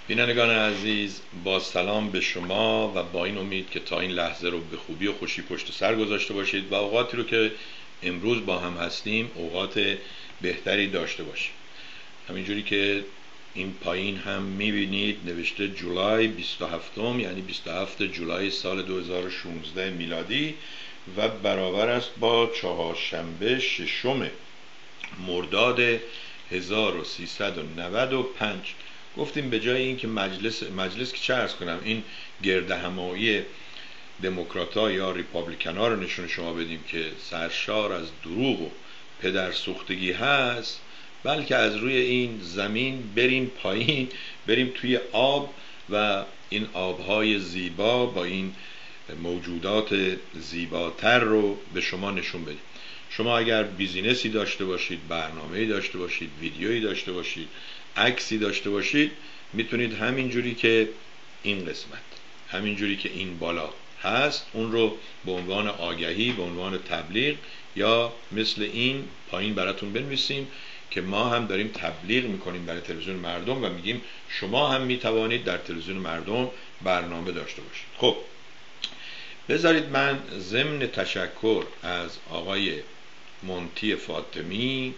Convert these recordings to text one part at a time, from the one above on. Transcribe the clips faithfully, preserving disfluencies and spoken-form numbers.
بینندگان عزیز، با سلام به شما و با این امید که تا این لحظه رو به خوبی و خوشی پشت سر گذاشته باشید و اوقاتی رو که امروز با هم هستیم اوقات بهتری داشته باشید. همینجوری که این پایین هم میبینید نوشته جولای بیست و هفت، یعنی بیست و هفتم جولای سال دو هزار و شانزده میلادی و برابر است با چهارشنبه ششم مرداد هزار و سیصد و نود و پنج. گفتیم به جای این که مجلس مجلس که چه عرض کنم، این گرد همایی دموکرات‌ها یا ریپابلیکن رو نشون شما بدیم که سرشار از دروغ و پدرسوختگی هست، بلکه از روی این زمین بریم پایین، بریم توی آب و این آبهای زیبا با این موجودات زیباتر رو به شما نشون بدیم. شما اگر بیزینسی داشته باشید، برنامه‌ای داشته باشید، ویدیویی داشته باشید، عکسی داشته باشید، میتونید همینجوری که این قسمت، همینجوری که این بالا هست، اون رو به عنوان آگهی، به عنوان تبلیغ یا مثل این پایین براتون بنویسیم که ما هم داریم تبلیغ میکنیم برای تلویزیون مردم و میگیم شما هم میتوانید در تلویزیون مردم برنامه داشته باشید. خب بذارید من ضمن تشکر از آقای مونتی فاطمی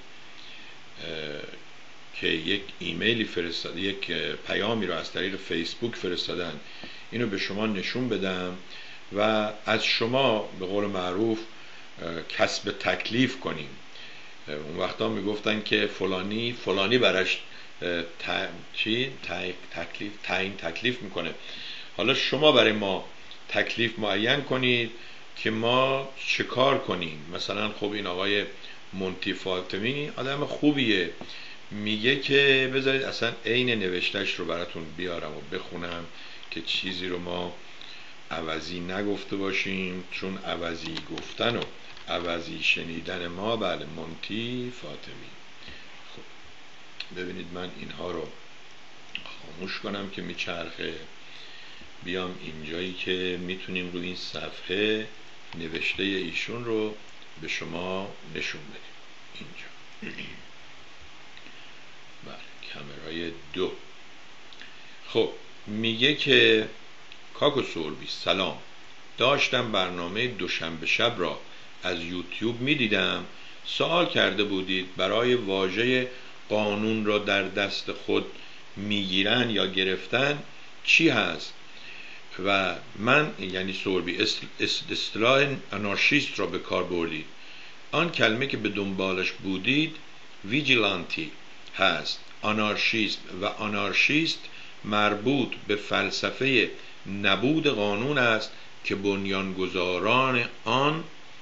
که یک ایمیلی فرستاده، یک پیامی رو از طریق فیسبوک فرستادن، اینو به شما نشون بدم و از شما به قول معروف کسب تکلیف کنیم. اون وقتا میگفتن که فلانی فلانی براش ت... چی؟ تکلیف تعیین تکلیف میکنه. حالا شما برای ما تکلیف معین کنید که ما چه کار کنیم. مثلا خب این آقای مونتی فاطمی آدم خوبیه، میگه که بذارید اصلا عین نوشتش رو براتون بیارم و بخونم که چیزی رو ما عوضی نگفته باشیم، چون عوضی گفتن و عوضی شنیدن ما. بله، مونتی فاطمی. خب ببینید من اینها رو خاموش کنم که میچرخه، بیام اینجایی که میتونیم رو این صفحه نوشته ایشون رو به شما نشون بدیم. اینجا بله، کامرای دو. خب میگه که کاکو سوربی سلام، داشتم برنامه دوشنبه شب را از یوتیوب میدیدم. سوال کرده بودید برای واژه قانون را در دست خود میگیرن یا گرفتن چی هست و من، یعنی سوربی، اصطلاح آنارشیست را به کار بردید. آن کلمه که به دنبالش بودید ویجیلانتی هست. آنارشیست و آنارشیست مربوط به فلسفه نبود قانون است که بنیانگذاران آن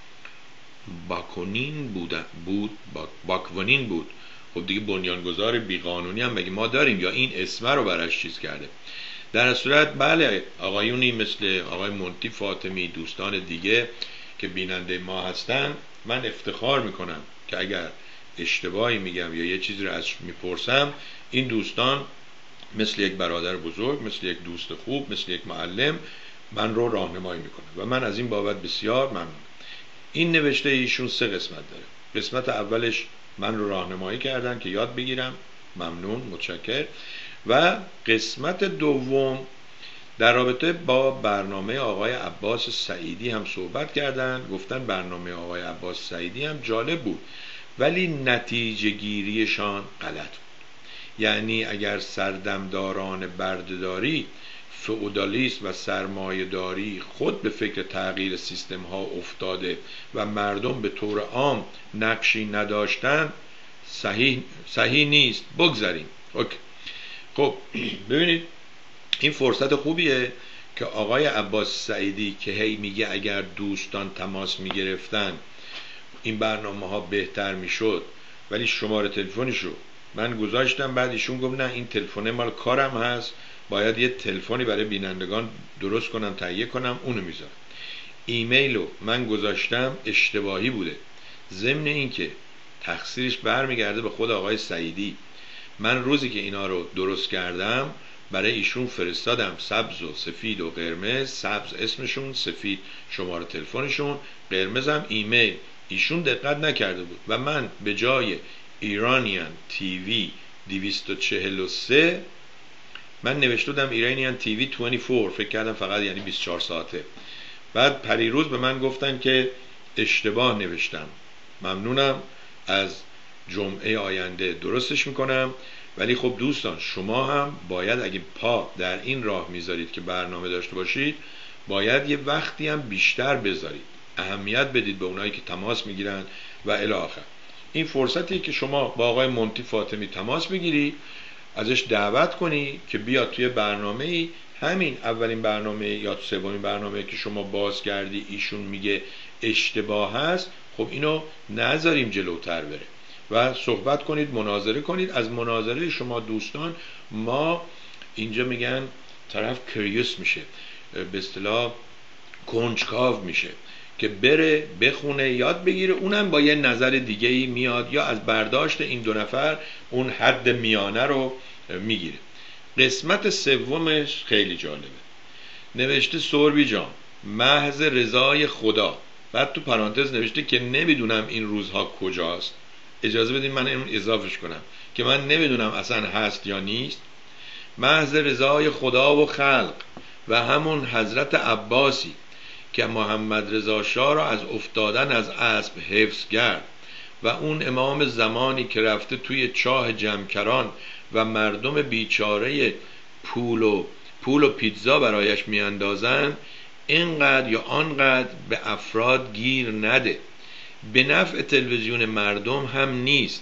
باکونین بود, بود باکونین بود. خب دیگه بنیانگذار بیقانونی هم مگه ما داریم یا این اسم رو برش چیز کرده؟ در صورت بله، آقایونی مثل آقای مونتی فاطمی، دوستان دیگه که بیننده ما هستن، من افتخار میکنم که اگر اشتباهی میگم یا یه چیزی رو ازش میپرسم، این دوستان مثل یک برادر بزرگ، مثل یک دوست خوب، مثل یک معلم من رو راهنمایی میکنه و من از این بابت بسیار ممنونم. این نوشته ایشون سه قسمت داره. قسمت اولش من رو راهنمایی کردن که یاد بگیرم، ممنون، متشکر. و قسمت دوم در رابطه با برنامه آقای عباس سعیدی هم صحبت کردن. گفتن برنامه آقای عباس سعیدی هم جالب بود ولی نتیجه گیریشان غلط بود. یعنی اگر سردمداران بردهداری، فئودالیسم و سرمایه‌داری خود به فکر تغییر سیستم ها افتاده و مردم به طور عام نقشی نداشتن، صحیح صحیح نیست. بگذاریم. اوکی. خب ببینید این فرصت خوبیه که آقای عباس سعیدی که هی میگه اگر دوستان تماس میگرفتن این برنامه ها بهتر میشد، ولی شماره تلفنشو من گذاشتم، بعد ایشون گفت نه این تلفن مال کارم هست، باید یه تلفنی برای بینندگان درست کنم، تهیه کنم، اونو میذارم. ایمیلو من گذاشتم، اشتباهی بوده. ضمن این که تقصیرش برمیگرده به خود آقای سعیدی. من روزی که اینا رو درست کردم برای ایشون فرستادم، سبز و سفید و قرمز، سبز اسمشون، سفید شماره تلفنشون، قرمزم ایمیل. ایشون دقت نکرده بود و من به جای ایرانیان تیوی دویست و چهل و سه من نوشته بودم ایرانیان تیوی بیست و چهار، فکر کردم فقط یعنی بیست و چهار ساعته. بعد پریروز به من گفتن که اشتباه نوشتم، ممنونم، از جمعه آینده درستش میکنم. ولی خب دوستان شما هم باید اگه پا در این راه میذارید که برنامه داشته باشید، باید یه وقتی هم بیشتر بذارید، اهمیت بدید به اونایی که تماس میگیرن و الی آخر. این فرصتی که شما با آقای مونتی فاطمی تماس بگیری، ازش دعوت کنی که بیاد توی برنامه، همین اولین برنامه یا سومین برنامه که شما باز کردی ایشون میگه اشتباه هست، خب اینو نذاریم جلوتر بره و صحبت کنید، مناظره کنید. از مناظره شما دوستان ما اینجا میگن طرف کریوس میشه، به اصطلاح کنجکاو میشه که بره بخونه یاد بگیره، اونم با یه نظر دیگه ای میاد یا از برداشت این دو نفر اون حد میانه رو میگیره. قسمت سومش خیلی جالبه، نوشته سوربی جان محض رضای خدا، بعد تو پرانتز نوشته که نمیدونم این روزها کجاست. اجازه بدین من اینو اضافهش کنم که من نمیدونم اصلا هست یا نیست. محض رضای خدا و خلق و همون حضرت عباسی که محمد رضا شاه را از افتادن از اسب حفظ کرد و اون امام زمانی که رفته توی چاه جمکران و مردم بیچاره پول و پول و پیتزا برایش میاندازن، اینقدر یا آنقدر به افراد گیر نده، به نفع تلویزیون مردم هم نیست.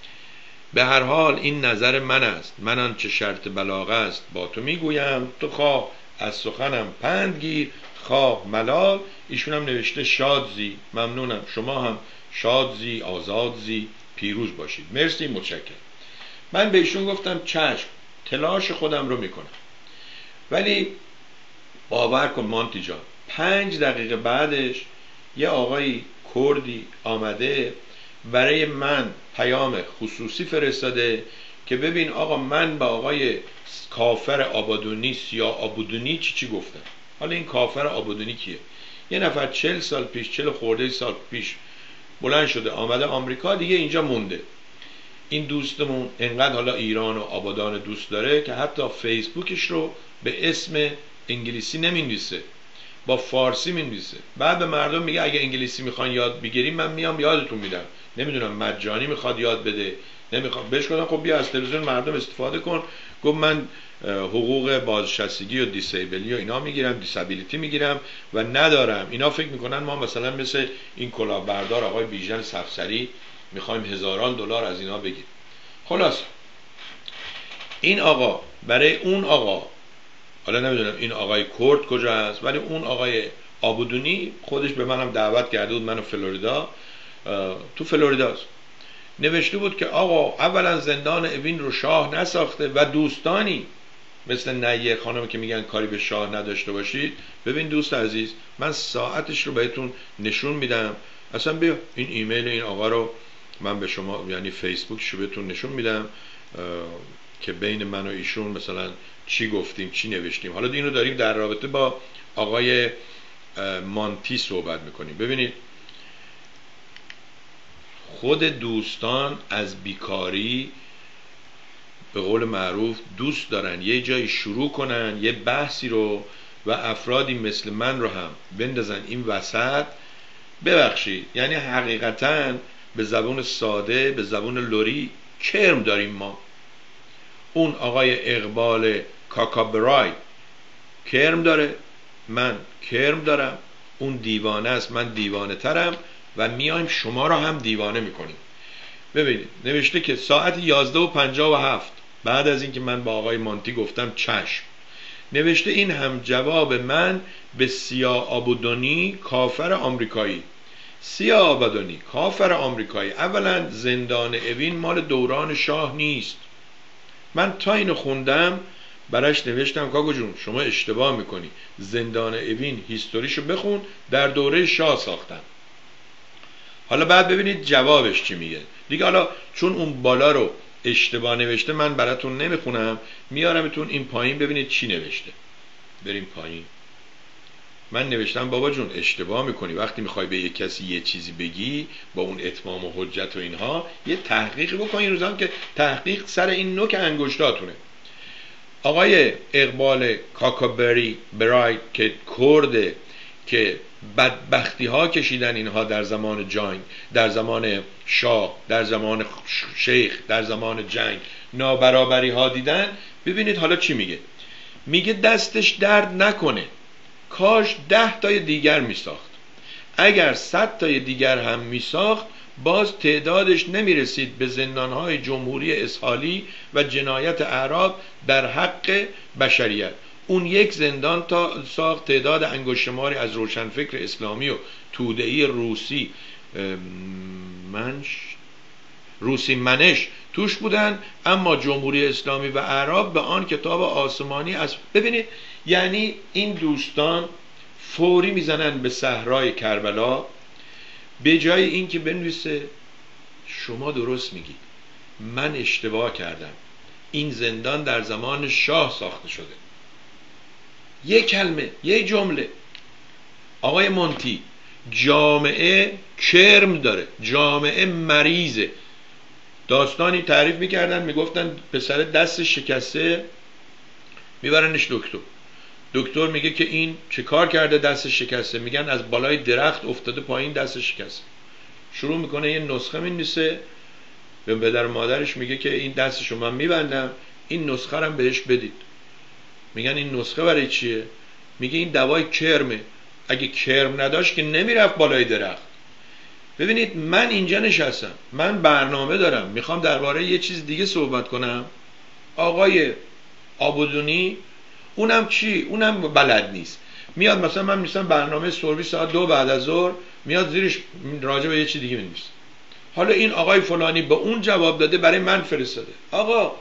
به هر حال این نظر من است، من آنچه شرط بلاغه است با تو میگویم، تو خواه از سخنم پند گیر خواه ملال. ایشون هم نوشته شادزی، ممنونم، شما هم شادزی، آزادزی، پیروز باشید. مرسی، متشکرم. من به ایشون گفتم چشم، تلاش خودم رو میکنم. ولی باور کن مانتی جان، پنج دقیقه بعدش یه آقای کردی آمده برای من پیام خصوصی فرستاده که ببین آقا من با آقای کافر آبادونی یا آبودونی چی چی گفتم. حالا این کافر آبادونی کیه؟ یه نفر چل سال پیش، چل خورده سال پیش بلند شده آمده آمریکا، دیگه اینجا مونده. این دوستمون انقدر حالا ایران و آبادان دوست داره که حتی فیسبوکش رو به اسم انگلیسی نمی‌نویسه، با فارسی می‌نویسه. بعد به مردم میگه اگه انگلیسی میخوان یاد بگیریم من میام یادتون میدم، نمیدونم مجانی میخواد یاد بده نمیخواد. بهش گفتم خب بیا از تلویزیون مردم استفاده کن. گفت من حقوق بازنشستگی و دیسیبلی و اینا میگیرم، دیسابیلیتی میگیرم و ندارم. اینا فکر میکنن ما مثلا مثل این کلاهبردار آقای بیژن سفسری میخوایم هزاران دلار از اینا بگیریم. خلاص این آقا برای اون آقا، حالا نمیدونم این آقای کرد کجا هست، ولی اون آقای آبودونی خودش به منم دعوت کرده بود، منو فلوریدا، تو فلوریداست، نوشته بود که آقا اولا زندان اوین رو شاه نساخته و دوستانی مثل نیه خانم که میگن کاری به شاه نداشته باشید. ببین دوست عزیز، من ساعتش رو بهتون نشون میدم، اصلا بیا این ایمیل این آقا رو من به شما یعنی فیسبوکش رو بهتون نشون میدم که بین من و ایشون مثلا چی گفتیم چی نوشتیم. حالا اینو داریم در رابطه با آقای مانتی صحبت میکنیم. ببینید خود دوستان از بیکاری به قول معروف دوست دارن یه جایی شروع کنن یه بحثی رو و افرادی مثل من رو هم بندازن این وسط. ببخشید یعنی حقیقتاً به زبون ساده، به زبون لوری کرم داریم ما. اون آقای اقبال کاکابرای کرم داره، من کرم دارم، اون دیوانه است، من دیوانه ترم و میایم شما را هم دیوانه میکنیم. ببینید نوشته که ساعت یازده و پنجاه و هفت بعد از اینکه من با آقای مانتی گفتم چشم، نوشته این هم جواب من به سیا آبودونی کافر آمریکایی. سیا آبادانی کافر آمریکایی، اولا زندان اوین مال دوران شاه نیست. من تا اینو خوندم براش نوشتم کاکو جون شما اشتباه میکنی، زندان اوین هیستوریشو بخون، در دوره شاه ساختن. حالا بعد ببینید جوابش چی میگه دیگه. حالا چون اون بالا رو اشتباه نوشته من براتون نمیخونم، میارمتون این پایین ببینید چی نوشته. بریم پایین. من نوشتم بابا جون اشتباه میکنی، وقتی میخوای به یک کسی یه چیزی بگی با اون اتمام و حجت و اینها یه تحقیق بکن. این روزا که تحقیق سر این نوک انگشتاتونه. آقای اقبال کاکابری برایت که کرده که بدبختی ها کشیدن اینها در زمان جنگ، در زمان شاه، در زمان شیخ، در زمان جنگ نابرابری ها دیدن. ببینید حالا چی میگه. میگه دستش درد نکنه، کاش ده تای دیگر میساخت. اگر صد تای دیگر هم میساخت باز تعدادش نمیرسید به زندانهای جمهوری اسحالی و جنایت اعراب در حق بشریت. اون یک زندان تا ساخت تعداد انگشتماری از روشنفکر اسلامی و توده‌ای روسی منش روسی منش توش بودن، اما جمهوری اسلامی و اعراب به آن کتاب آسمانی از. ببینید یعنی این دوستان فوری میزنن به صحرای کربلا، به جای اینکه بنویسه شما درست میگید، من اشتباه کردم، این زندان در زمان شاه ساخته شده. یک کلمه، یک جمله. آقای مونتی، جامعه کرم داره، جامعه مریضه. داستانی تعریف میکردن، میگفتن پسر دست شکسته میبرنش دکتر. دکتر میگه که این چه کار کرده دست شکسته؟ میگن از بالای درخت افتاده پایین دست شکسته. شروع میکنه یه نسخه مینویسه، به پدر و مادرش میگه که این دستشو من میبندم، این نسخه رو بهش بدید. میگن این نسخه برای چیه؟ میگه این دوای کرمه، اگه کرم نداشت که نمیرفت بالای درخت. ببینید من اینجا نشستم، من برنامه دارم، میخوام درباره یه چیز دیگه صحبت کنم. آقای آبودونی اونم چی؟ اونم بلد نیست. میاد مثلا من میسم برنامه سرویس ساعت دو بعد از ظهر، میاد زیرش راجع به یه چی دیگه می‌نویسه. حالا این آقای فلانی به اون جواب داده، برای من فرستاده. آقا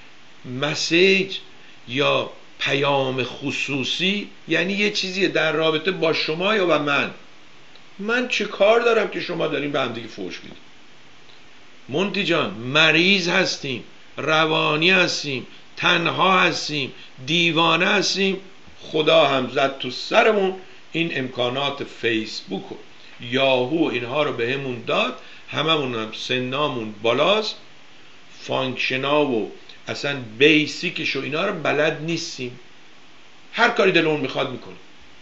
مسیج یا پیام خصوصی یعنی یه چیزیه در رابطه با شما یا با من. من چه کار دارم که شما دارین به هم دیگه فحش میدید؟ مونتی جان، مریض هستیم، روانی هستیم، تنها هستیم، دیوانه هستیم. خدا هم زد تو سرمون این امکانات فیسبوک و یاهو اینها رو به همون داد، هممون هم سنامون بالاست، فانکشنا و اصلا بیسیکش و اینا رو بلد نیستیم. هر کاری دلمون میخواد میکنیم،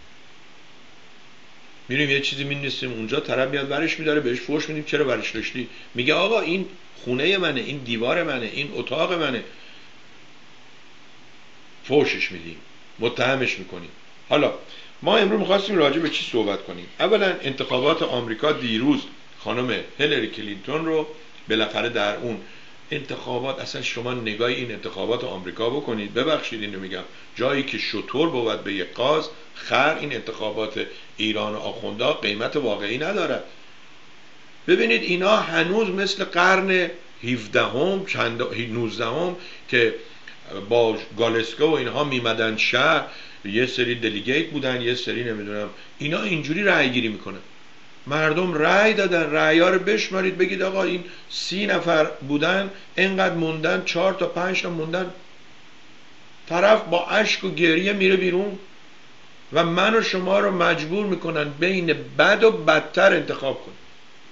میریم یه چیزی می‌نویسیم اونجا، طرف میاد برش میداره، بهش فحش میدیم چرا برش داشتی؟ میگه آقا این خونه منه، این دیوار منه، این اتاق منه. فحشش میدیم، متهمش میکنیم. حالا ما امروز میخواستیم راجع به چی صحبت کنیم؟ اولا انتخابات آمریکا دیروز خانم هیلاری کلینتون رو بالاخره در اون انتخابات، اصلا شما نگاه این انتخابات آمریکا بکنید، ببخشید اینو میگم، جایی که شطور بود به یک قاز خر، این انتخابات ایران و آخوندا قیمت واقعی نداره. ببینید اینا هنوز مثل قرن هفدهم چند نوزدهم که با گالسکو و اینها میمدن شهر، یه سری دلیگیت بودن، یه سری نمیدونم، اینا اینجوری رأی گیری میکنن. مردم رأی دادن، رأی‌ها رو بشمارید بگید آقا این سی نفر بودن اینقدر موندن، چهار تا پنج تا موندن. طرف با اشک و گریه میره بیرون و من و شما رو مجبور میکنن بین بد و بدتر انتخاب کنیم.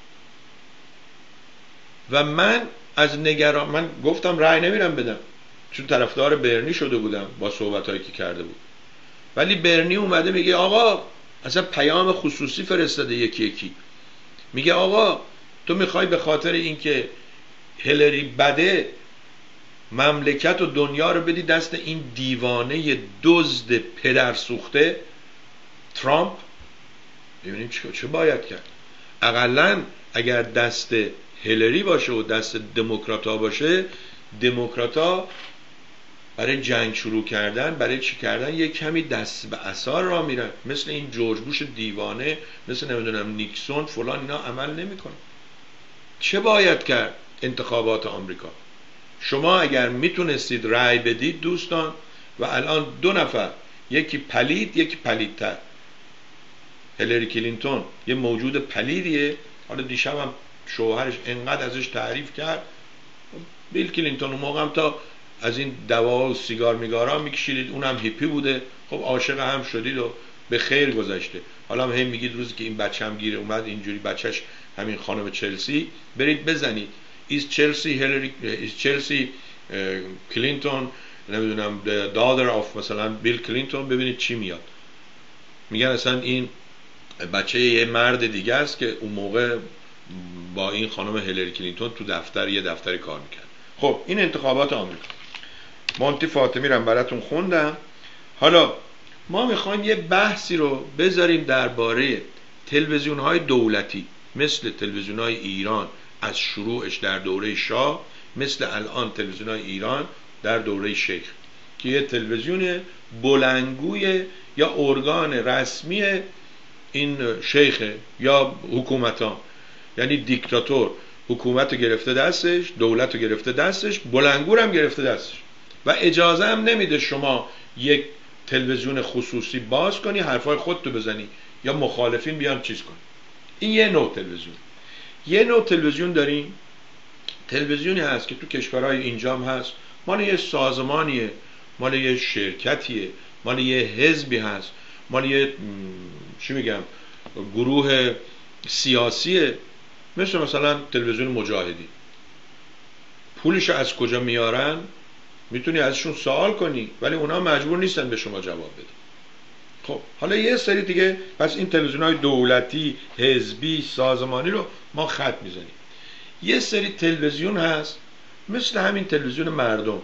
و من از نگران، من گفتم رأی نمیرم بدم چون طرفدار برنی شده بودم با صحبتایی که کرده بود، ولی برنی اومده میگه آقا اصلا پیام خصوصی فرستاده یکی یکی، میگه آقا تو میخوای به خاطر اینکه هیلاری بده مملکت و دنیا رو بدی دست این دیوانه دزد پدر سوخته ترامپ؟ ببینیم چه باید کرد. اقلن اگر دست هیلاری باشه و دست دموکرات‌ها باشه، دموکرات‌ها برای جنگ شروع کردن، برای چی کردن، یک کمی دست به عصا را میرن، مثل این جورج بوش دیوانه، مثل نمیدونم نیکسون فلان، اینا عمل نمیکنه. چه باید کرد؟ انتخابات آمریکا شما اگر میتونستید رأی بدید دوستان، و الان دو نفر، یکی پلید یکی پلیدتر، هیلاری کلینتون یه موجود پلیدیه. حالا دیشب هم شوهرش انقدر ازش تعریف کرد. بیل کلینتون اون موقع هم تا از این دوا و سیگار میگارا میکشیدید، اونم هیپی بوده، خب عاشق هم شدید و به خیر گذشته. حالا هم میگید روزی که این بچه هم گیر اومد اینجوری، بچهش همین خانم چلسی، برید بزنید ایز چلسی هیلاری ایز چلسی کلینتون نمیدونم دادر آف مثلا بیل کلینتون، ببینید چی میاد. میگن اصلا این بچه یه مرد دیگه است که اون موقع با این خانم هیلاری کلینتون تو دفتر یه دفتری کار میکرد. خب این انتخابات آمریکا. مونتی فاطمی رو براتون خوندم. حالا ما میخوایم یه بحثی رو بذاریم درباره تلویزیون های دولتی مثل تلویزیون های ایران از شروعش در دوره شاه، مثل الان تلویزیون های ایران در دوره شیخ، که یه تلویزیون بلندگوی یا ارگان رسمی این شیخ یا حکومتان، یعنی دیکتاتور حکومت رو گرفته دستش، دولت رو گرفته دستش، بلندگو هم گرفته دستش و اجازه هم نمیده شما یک تلویزیون خصوصی باز کنی حرفای خودتو بزنی یا مخالفین بیان چیز کنی. این یه نوع تلویزیون. یه نوع تلویزیون داریم، تلویزیونی هست که تو کشورهای اینجام هست، مال یه سازمانیه، مال یه شرکتیه، مال یه حزبی هست، مال یه چی میگم گروه سیاسیه، مثل مثلا تلویزیون مجاهدی. پولش از کجا میارن میتونی ازشون سوال کنی، ولی اونا مجبور نیستن به شما جواب بدن. خب حالا یه سری دیگه، پس این تلویزیون‌های دولتی، حزبی، سازمانی رو ما خط میزنیم. یه سری تلویزیون هست مثل همین تلویزیون مردم،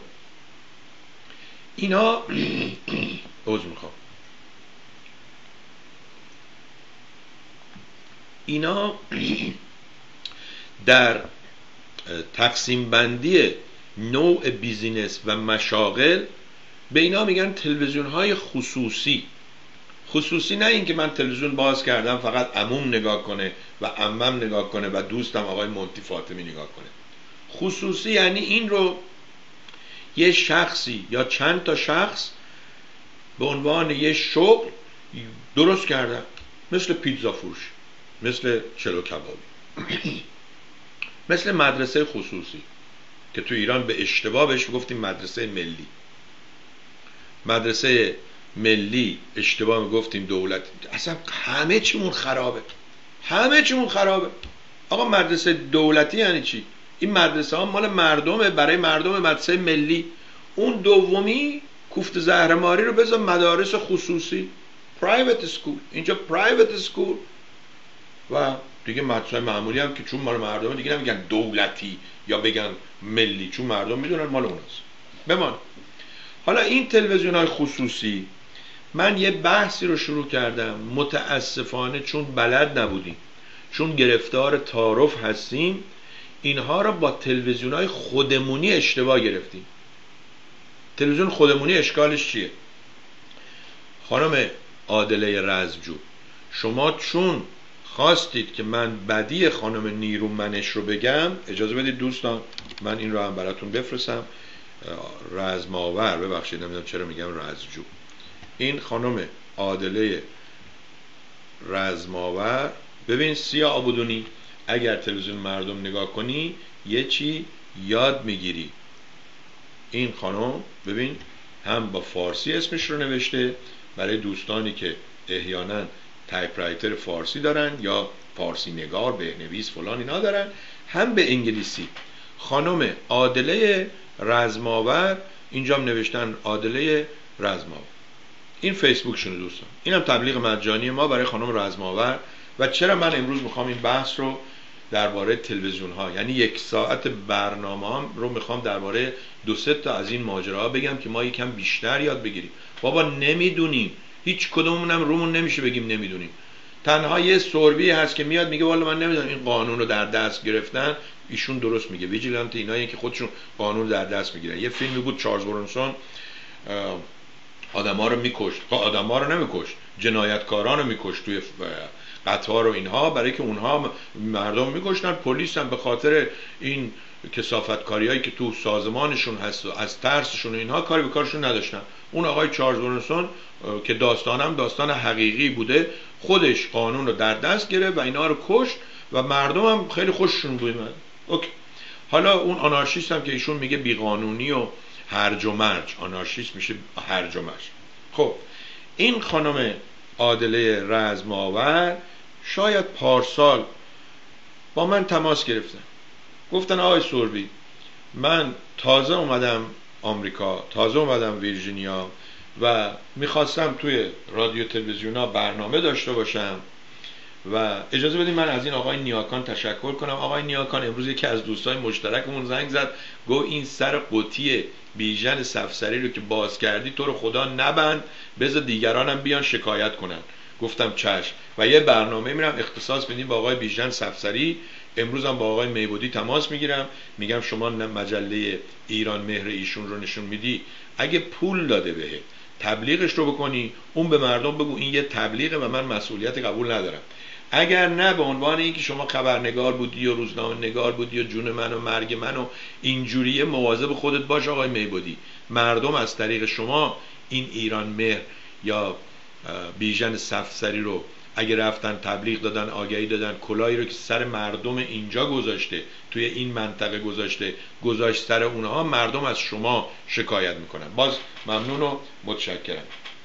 اینا عذر میخوام، اینا در تقسیم بندی نوع بیزینس و مشاغل به اینا میگن تلویزیون های خصوصی. خصوصی نه این که من تلویزیون باز کردم فقط عموم نگاه کنه و عمم نگاه کنه و دوستم آقای مونتی فاطمی نگاه کنه. خصوصی یعنی این رو یه شخصی یا چند تا شخص به عنوان یه شغل درست کردن، مثل پیتزا فروش، مثل چلو کبابی، مثل مدرسه خصوصی که تو ایران به اشتباه بهش گفتیم مدرسه ملی. مدرسه ملی اشتباه میگفتیم دولت. اصلا همه چیمون خرابه، همه چیمون خرابه. آقا مدرسه دولتی یعنی چی؟ این مدرسه ها مال مردمه، برای مردم، مدرسه ملی. اون دومی کوفت زهرماری رو بذار مدارس خصوصی، پرایوت اسکول. اینجا پرایوت اسکول و دیگه مدرسه معمولی هم که چون مال مردمه دیگه نمیگن دولتی یا بگن ملی، چون مردم میدونن مال اوناست. بمان حالا این تلویزیون های خصوصی، من یه بحثی رو شروع کردم، متاسفانه چون بلد نبودیم، چون گرفتار تعارف هستیم، اینها رو با تلویزیون های خودمونی اشتباه گرفتیم. تلویزیون خودمونی اشکالش چیه؟ خانم عادله رزمجو، شما چون خواستید که من بدی خانم نیرومنش رو بگم، اجازه بدید دوستان من این رو هم براتون بفرستم. رزماور، ببخشید نمیدونم چرا میگم رزمجو، این خانم عادله رزماور، ببین سیا آبودونی، اگر تلویزیون مردم نگاه کنی یه چی یاد میگیری. این خانم ببین هم با فارسی اسمش رو نوشته برای دوستانی که احیانا تایپ رایتر فارسی دارن یا فارسی نگار، بهنویس فلان اینا دارن، هم به انگلیسی. خانم عادله رزماور، اینجام نوشتن عادله رزماور. این فیسبوکشون دوستان، اینم تبلیغ مجانی ما برای خانم رزماور. و چرا من امروز میخوام این بحث رو درباره تلویزیون ها، یعنی یک ساعت برنامه رو میخوام درباره دو سه تا از این ماجراها بگم که ما یکم بیشتر یاد بگیریم. بابا نمیدونیم، هیچ کدومون هم رومون نمیشه بگیم نمیدونیم. تنها یه سوربی هست که میاد میگه والا من نمیدونم این قانون رو در دست گرفتن. ایشون درست میگه، ویجیلانت اینایی که خودشون قانون رو در دست میگیرن. یه فیلمی بود چارلز برونسون آدما رو میکشت، آدما رو نمیکشت، جنایتکاران رو میکشت توی قطار و اینها، برای که اونها مردم میکشتن. پلیس هم به خاطر این کثافتکاریایی که تو سازمانشون هست و از ترسشون و اینها کاری به کارشون نداشتن. اون آقای چارلز برونسون که داستانم داستان حقیقی بوده، خودش قانون رو در دست گرفت و اینا رو کشت و مردم هم خیلی خوششون بود. اوکی. حالا اون آنارشیست هم که ایشون میگه بیقانونی و هرج و مرج، آنارشیست میشه هرج و مرج. خب این خانم عادله رزماور شاید پارسال با من تماس گرفتن، گفتن آقای سوربی من تازه اومدم آمریکا، تازه اومدم ویرجینیا و میخواستم توی رادیو تلویزیون ها برنامه داشته باشم و اجازه بدید من از این آقای نیاکان تشکر کنم. آقای نیاکان امروز یکی از دوستای مشترکمون زنگ زد، گفت این سر قوطی بیژن سفسری رو که باز کردی تو رو خدا نبند، بذار دیگرانم بیان شکایت کنن. گفتم چشم و یه برنامه میرم اختصاص بدیم با آقای بیژن سفسری. امروز هم با آقای میبودی تماس میگیرم، میگم شما مجله ایران مهر ایشون رو نشون میدی، اگه پول داده بهت تبلیغش رو بکنی، اون به مردم بگو این یه تبلیغه و من مسئولیت قبول ندارم. اگر نه به عنوان اینکه شما خبرنگار بودی و روزنامه نگار بودی و جون من و مرگ من و اینجوریه، مواظب خودت باش آقای میبودی. مردم از طریق شما این ایران مهر یا بیژن سفسری رو اگه رفتن تبلیغ دادن، آگهی دادن، کلاهی رو که سر مردم اینجا گذاشته، توی این منطقه گذاشته، گذاشت سر اونها، مردم از شما شکایت میکنن. باز ممنون و متشکرم.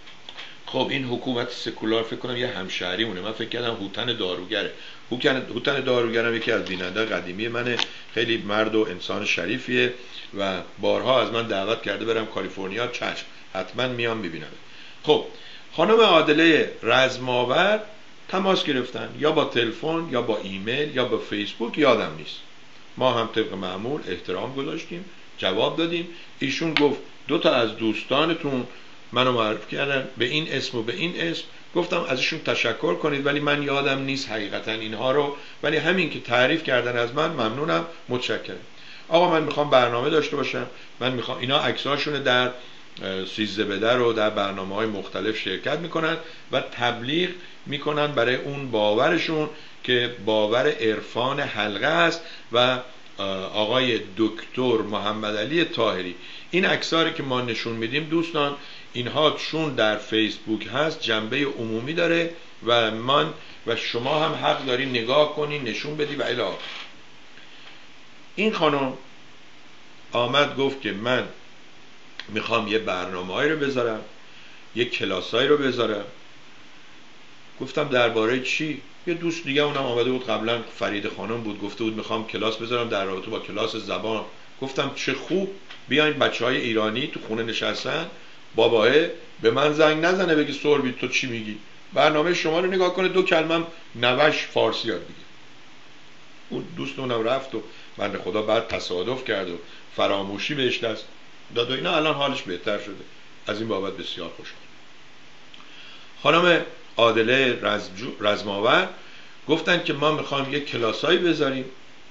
خب این حکومت سکولار فکر کنم یه همشهری مونه، من فکر کردم هوتن داروگره. هوتن داروگرم یکی از بیننده قدیمی منه، خیلی مرد و انسان شریفیه و بارها از من دعوت کرده برم کالیفرنیا. چشم، حتما میام ببینم. خب خانم عادله رزماور تماس گرفتن، یا با تلفن یا با ایمیل یا با فیسبوک، یادم نیست. ما هم طبق معمول احترام گذاشتیم، جواب دادیم. ایشون گفت دو تا از دوستانتون منو معرفی کردن به این اسم و به این اسم. گفتم ازشون تشکر کنید ولی من یادم نیست حقیقتا اینها رو، ولی همین که تعریف کردن از من ممنونم، متشکرم. آقا من میخوام برنامه داشته باشم، من میخوام اینا عکساشونه در سیزده بدر و در برنامه های مختلف شرکت میکنن و تبلیغ میکنن برای اون باورشون که باور عرفان حلقه است و آقای دکتر محمد علی طاهری. این عکساری که ما نشون میدیم دوستان، اینها چون در فیسبوک هست جنبه عمومی داره و من و شما هم حق داری نگاه کنی، نشون بدی و الی آخر. این خانم آمد گفت که من میخوام یه برنامه‌ای رو بذارم، یه کلاسایی رو بذارم. گفتم درباره چی؟ یه دوست دیگه اونم آمده بود قبلا، فرید خانم بود، گفته بود میخوام کلاس بذارم در رابطه با کلاس زبان. گفتم چه خوب، بیاین بچهای ایرانی تو خونه نشستن، باباه به من زنگ نزنه بگی سوربی تو چی میگی، برنامه شما رو نگاه کنه، دو کلمه نوش فارسی یاد بگیر. اون دوست اونم رفت و بنده خدا بعد تصادف کرد و فراموشی بهش دست داد و اینا، الان حالش بهتر شده. از این بابت بسیار خوشحال. خانم عادله رزماور گفتن که ما میخوایم یک کلاسایی بذاریم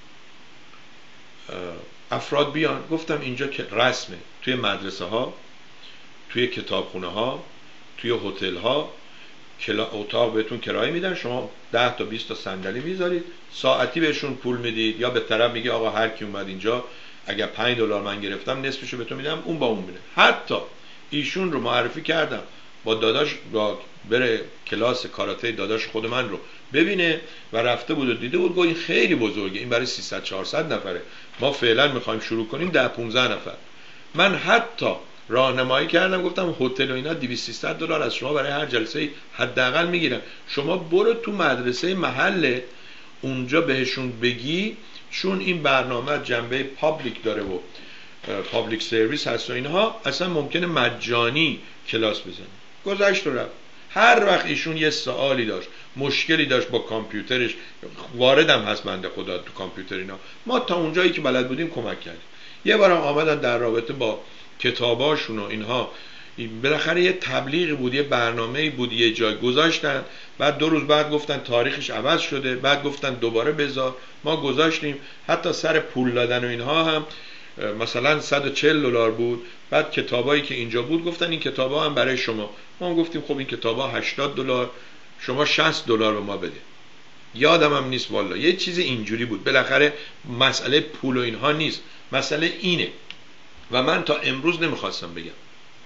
افراد بیان. گفتم اینجا که رسمه، توی مدرسه ها، توی کتابخونه ها، توی هتل ها اتاق بهتون کرایه میدن، شما ده تا بیست تا صندلی میذارید، ساعتی بهشون پول میدید، یا به طرف میگه آقا هر کی اومد اینجا اگر پنج دلار من گرفتم نصفشو بهتون میدم، اون با اون میده. حتی ایشون رو معرفی کردم با داداش با بره کلاس کاراته داداش خود من رو ببینه و رفته بود و دیده بود، گفت این خیلی بزرگه، این برای سیصد چهارصد نفره، ما فعلا میخوایم شروع کنیم ده پانزده نفر. من حتی راهنمایی کردم، گفتم هتل و اینا دویست سیصد دلار از شما برای هر جلسه حداقل میگیرن، شما برو تو مدرسه محل اونجا بهشون بگی، چون این برنامه جنبه پابلیک داره و پابلیک سرویس هست و اینها، اصلا ممکنه مجانی کلاس بزنه. گذشت و رفت. هر وقت ایشون یه سوالی داشت، مشکلی داشت با کامپیوترش، واردم هست بنده خدا تو کامپیوتر اینا، ما تا اونجایی که بلد بودیم کمک کردیم. یه بارم آمدن در رابطه با کتاباشون و اینها، بالاخره یه تبلیغی بود، یه برنامه‌ای بود، یه جای گذاشتن، بعد دو روز بعد گفتن تاریخش عوض شده، بعد گفتن دوباره بذار، ما گذاشتیم. حتی سر پول دادن و اینها هم مثلا صد و چهل دلار بود، بعد کتابایی که اینجا بود گفتن این کتابا هم برای شما، ما هم گفتیم خب این کتابا هشتاد دلار، شما شصت دلار به ما بده. یادم هم نیست والا، یه چیز اینجوری بود. بالاخره مسئله پول و اینها نیست، مسئله اینه. و من تا امروز نمیخواستم بگم،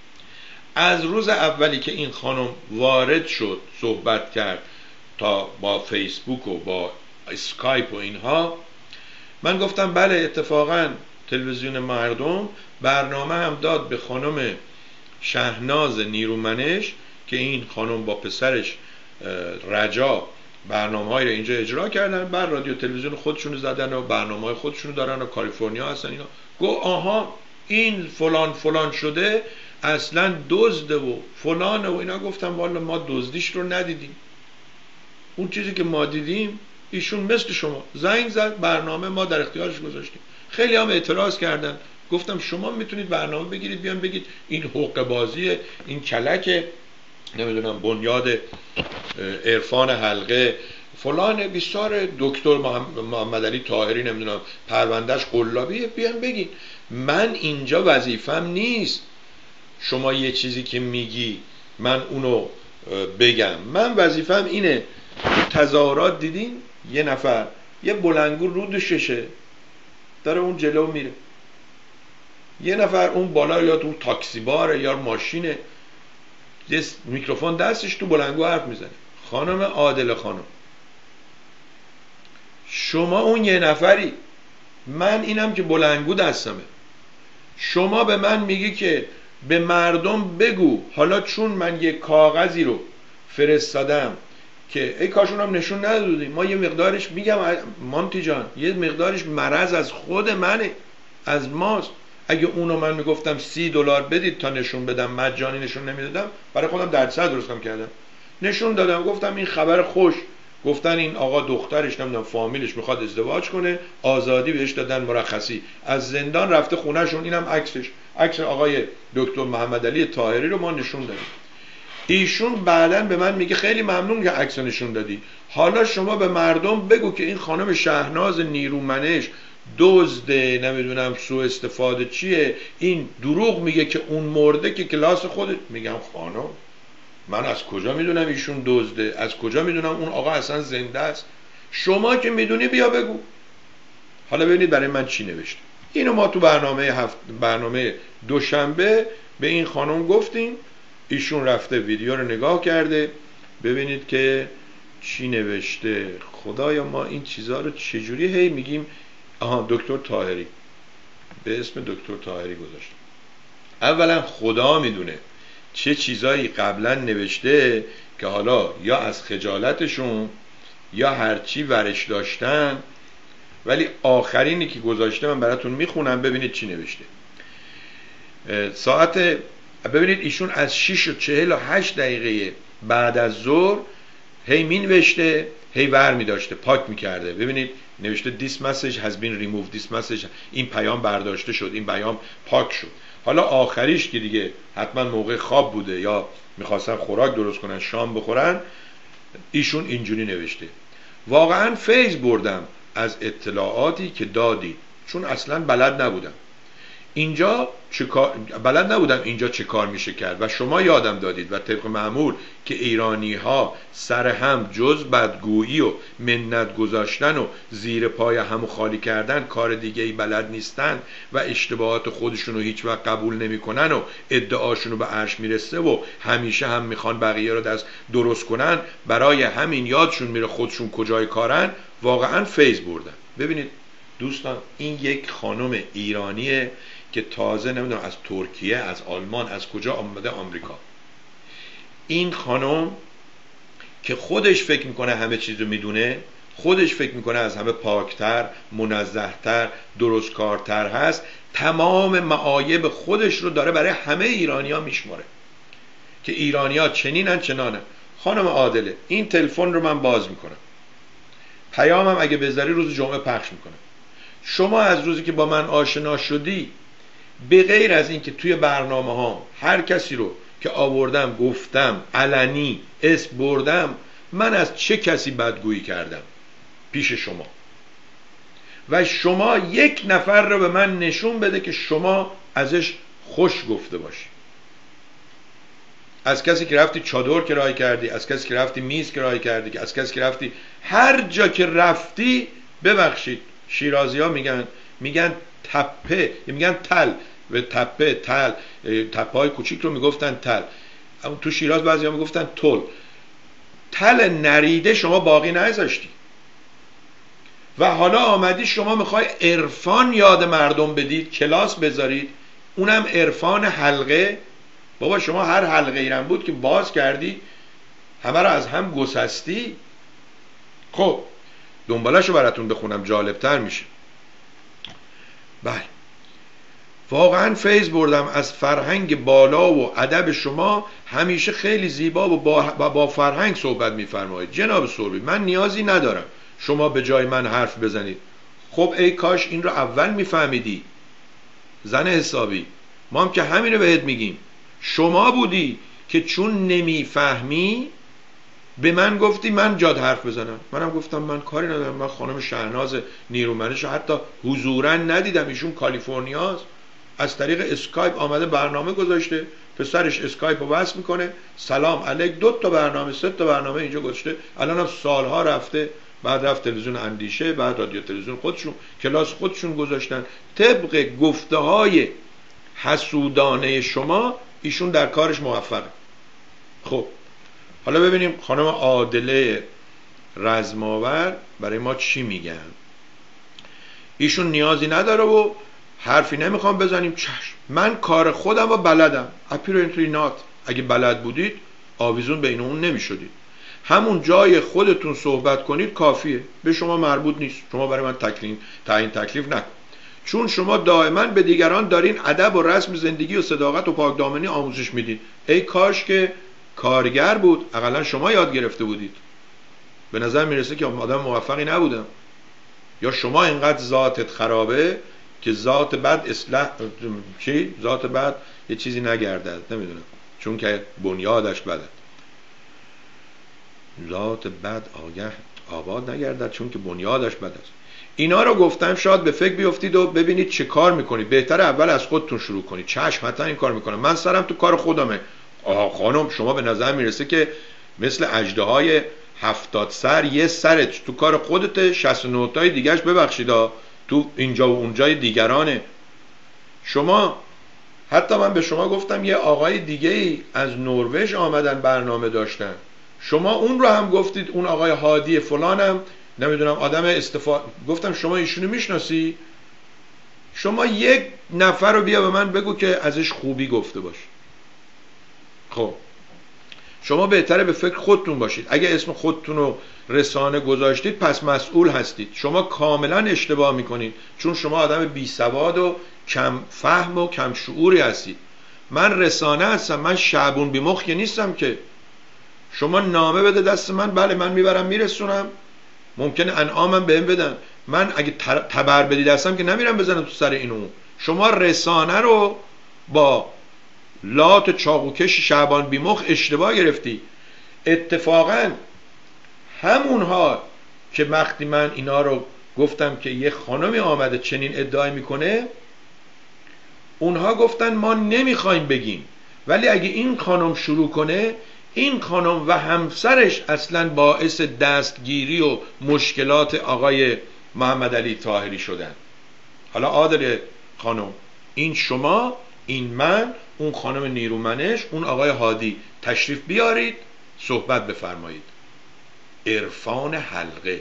از روز اولی که این خانم وارد شد صحبت کرد تا با فیسبوک و با اسکایپ و اینها، من گفتم بله اتفاقا تلویزیون مردم برنامه هم داد به خانم شهناز نیرومنش که این خانم با پسرش رجا برنامه های رو اینجا اجرا کردن، بر رادیو تلویزیون خودشونو زدن و برنامه های خودشونو دارن و کالیفرنیا هستن اینا. گو آها این فلان فلان شده اصلا دزده و فلانه و اینا. گفتم والا ما دزدیش رو ندیدیم، اون چیزی که ما دیدیم ایشون مثل شما زنگ زد، برنامه ما در اختیارش گذاشتیم. خیلی هم اعتراض کردن. گفتم شما میتونید برنامه بگیرید بیان بگید این حقوق بازیه، این کلک نمیدونم بنیاد عرفان حلقه فلان بیسار دکتر محمد علی طاهری نمیدونم پروندهش قلابیه، بیان بگین. من اینجا وظیفم نیست شما یه چیزی که میگی من اونو بگم. من وظیفم اینه تظاهرات دیدین یه نفر یه بلنگو رو دوششه داره اون جلو میره، یه نفر اون بالا یا تو تاکسی باره یا ماشینه میکروفون دستش تو بلنگو حرف میزنه. خانم عادل خانم شما اون یه نفری، من اینم که بلنگو دستمه، شما به من میگی که به مردم بگو. حالا چون من یه کاغذی رو فرستادم که ای کاشون هم نشون ندادیم، ما یه مقدارش میگم مانتی جان یه مقدارش مرض از خود منه، از ماست. اگه اونو من میگفتم سی دلار بدید تا نشون بدم مجانی نشون نمیدادم، برای خودم دردسر درستم کردم، نشون دادم گفتم این خبر خوش، گفتن این آقا دخترش نمیدونم فامیلش میخواد ازدواج کنه، آزادی بهش دادن مرخصی، از زندان رفته خونهشون. اینم عکسش، عکس آقای دکتر محمد علی طاهری رو ما نشون دادیم. ایشون بعداً به من میگه خیلی ممنون که عکس نشون دادی، حالا شما به مردم بگو که این خانم شهناز نیرومنش دزد نمیدونم سوء استفاده چیه، این دروغ میگه که اون مرده که کلاس خودت. میگم خانم من از کجا میدونم ایشون دزده، از کجا میدونم اون آقا اصلا زنده است؟ شما که میدونی بیا بگو. حالا ببینید برای من چی نوشته. اینو ما تو برنامه هفت برنامه دوشنبه به این خانم گفتیم، ایشون رفته ویدیو رو نگاه کرده. ببینید که چی نوشته. خدایا ما این چیزها رو چجوری هی میگیم. آها دکتر طاهری، به اسم دکتر طاهری گذاشت. اولا خدا میدونه چه چیزایی قبلا نوشته که حالا یا از خجالتشون یا هرچی ورش داشتن، ولی آخرینی که گذاشته من براتون میخونم ببینید چی نوشته. ساعت ببینید ایشون از شش و چهل و هشت دقیقه بعد از ظهر هی می نوشته هی ور می داشته پاک می کرده. ببینید نوشته this message has been removed, this message، این پیام برداشته شد، این پیام پاک شد. حالا آخریش که دیگه حتما موقع خواب بوده یا میخواستن خوراک درست کنن شام بخورن، ایشون اینجوری نوشته واقعا فیض بردم از اطلاعاتی که دادی، چون اصلا بلد نبودم اینجا چه کار بلد نبودم اینجا چه کار میشه کرد و شما یادم دادید و طبق معمول که ایرانی ها سر هم جز بدگویی و منت گذاشتن و زیر پای همو خالی کردن کار دیگه ای بلد نیستن و اشتباهات خودشون رو هیچ وقت قبول نمیکنن و ادعاشون رو به عرش میرسه و همیشه هم میخوان بقیه رو دست درست کنن، برای همین یادشون میره خودشون کجای کارن. واقعا فیض بردن. ببینید دوستان این یک خانم ایرانیه که تازه نمیدونم از ترکیه، از آلمان، از کجا آمده آمریکا. این خانم که خودش فکر میکنه همه چیز رو میدونه، خودش فکر میکنه از همه پاکتر، منزهتر، درستکارتر هست، تمام معایب خودش رو داره برای همه ایرانیا میشماره که ایرانیا چنینن چنانن. خانم عادله این تلفن رو من باز میکنم، پیامم اگه بذاری روز جمعه پخش میکنم. شما از روزی که با من آشنا شدی به غیر از این که توی برنامه ها هر کسی رو که آوردم گفتم علنی اسم بردم، من از چه کسی بدگویی کردم پیش شما؟ و شما یک نفر رو به من نشون بده که شما ازش خوش گفته باشی. از کسی که رفتی چادر کرایه کردی، از کسی که رفتی میز کرایه کردی، از کسی که رفتی هر جا که رفتی، ببخشید شیرازی ها میگن میگن تپه، میگن تل، و تپه تل، تپه های کوچیک رو میگفتن تل، تو شیراز بعضی ها میگفتن تل. تل نریده شما باقی نذاشتی و حالا آمدی شما میخوای عرفان یاد مردم بدید، کلاس بذارید، اونم عرفان حلقه. بابا شما هر حلقه ایران بود که باز کردی همه رو از هم گسستی. خب دنبالشو براتون بخونم جالبتر میشه. بله واقعا فیض بردم از فرهنگ بالا و ادب شما. همیشه خیلی زیبا و با, با فرهنگ صحبت میفرمایید جناب سوربی. من نیازی ندارم شما به جای من حرف بزنید. خب ای کاش این رو اول میفهمیدی زن حسابی. ما هم که همین رو بهت میگیم. شما بودی که چون نمیفهمی به من گفتی من جاد حرف بزنم. منم گفتم من کاری ندارم. من خانم شهناز نیرومندش حتی حضوراً ندیدم، ایشون کالیفرنیاست، از طریق اسکایپ آمده برنامه گذاشته، پسرش اسکایپ رو وصل میکنه، سلام علیک، دو تا برنامه سه تا برنامه اینجا گذاشته. الان هم سالها رفته، بعد رفت تلویزیون اندیشه، بعد رادیو تلویزیون خودشون کلاس خودشون گذاشتن. طبق گفته های حسودانه شما ایشون در کارش موفقه. خب حالا ببینیم خانم عادله رزماور برای ما چی میگن. ایشون نیازی نداره و حرفی نمیخوام بزنیم. چشم، من کار خودم و بلدم. apparently not. اگه بلد بودید آویزون بین اون نمیشدید. همون جای خودتون صحبت کنید کافیه، به شما مربوط نیست. شما برای من تکلیف تعیین تکلیف نکن، چون شما دائما به دیگران دارین ادب و رسم زندگی و صداقت و پاکدامنی آموزش میدین. ای کاش که کارگر بود، اقلا شما یاد گرفته بودید. به نظر میرسه که آدم موفقی نبودم، یا شما اینقدر ذاتت خرابه که ذات بد اصلاح چی؟ ذات بد یه چیزی نگردد، نمیدونم، چون که بنیادش بده. ذات بد آگه آباد نگردد چون که بنیادش بد است. اینا رو گفتم شاید به فکر بیفتید و ببینید چه کار میکنید. بهتره اول از خودتون شروع کنید. چشم، حتما این کار میکنم، من سرم تو کار خودمه. آها خانم، شما به نظر میرسه که مثل اژدهای هفتاد سر یه سرت تو کار خودته، شصت و نه تای دیگهش ببخشید تو اینجا و اونجای دیگرانه. شما حتی من به شما گفتم یه آقای دیگه ای از نروژ آمدن برنامه داشتن، شما اون رو هم گفتید، اون آقای هادی فلانم نمیدونم آدم استفاده. گفتم شما ایشونو میشناسی؟ شما یک نفر رو بیا به من بگو که ازش خوبی گفته باش. خب شما بهتره به فکر خودتون باشید. اگه اسم خودتون رو رسانه گذاشتید پس مسئول هستید. شما کاملا اشتباه میکنید، چون شما آدم بی سواد و کم فهم و کم شعوری هستید. من رسانه هستم، من شعبون بی مخ که نیستم که. شما نامه بده دست من، بله من میبرم میرسونم، ممکنه انعامم بهم بدن. من اگه تبر بدی دستم که نمیرم بزنم تو سر اینو. شما رسانه رو با لات چاقوکش شعبان بیمخ اشتباه گرفتی. اتفاقا همونها که وقتی من اینا رو گفتم که یه خانمی آمده چنین ادعای میکنه، اونها گفتن ما نمیخوایم بگیم، ولی اگه این خانم شروع کنه، این خانم و همسرش اصلا باعث دستگیری و مشکلات آقای محمد علی طاهری شدن. حالا عادل خانم، این شما، این من، اون خانم نیرومنش، اون آقای هادی، تشریف بیارید صحبت بفرمایید. عرفان حلقه،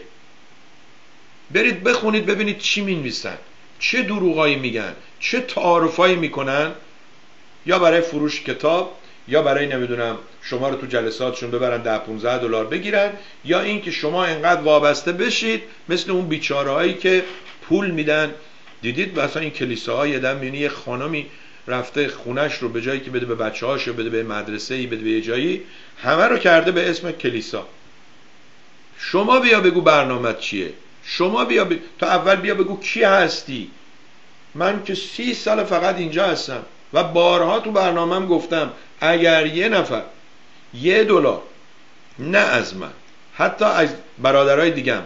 برید بخونید ببینید چی مینویسن، چه دروغایی میگن، چه تعارفایی میکنن، یا برای فروش کتاب، یا برای نمیدونم شما رو تو جلساتشون ببرن ده پونزده دلار بگیرن، یا این که شما اینقدر وابسته بشید مثل اون بیچارهایی که پول میدن. دیدید مثلا این کلیساها یه دم میبینی یه خانمی رفته خونش رو به جایی که بده به بچه‌هاش، بده به مدرسه‌ای، بده به یه جایی، همه رو کرده به اسم کلیسا. شما بیا بگو برنامه‌ت چیه. شما بیا ب... تا اول بیا بگو کی هستی. من که سی سال فقط اینجا هستم و بارها تو برنامه‌ام گفتم اگر یه نفر یه دلار، نه از من، حتی از برادرای دیگم،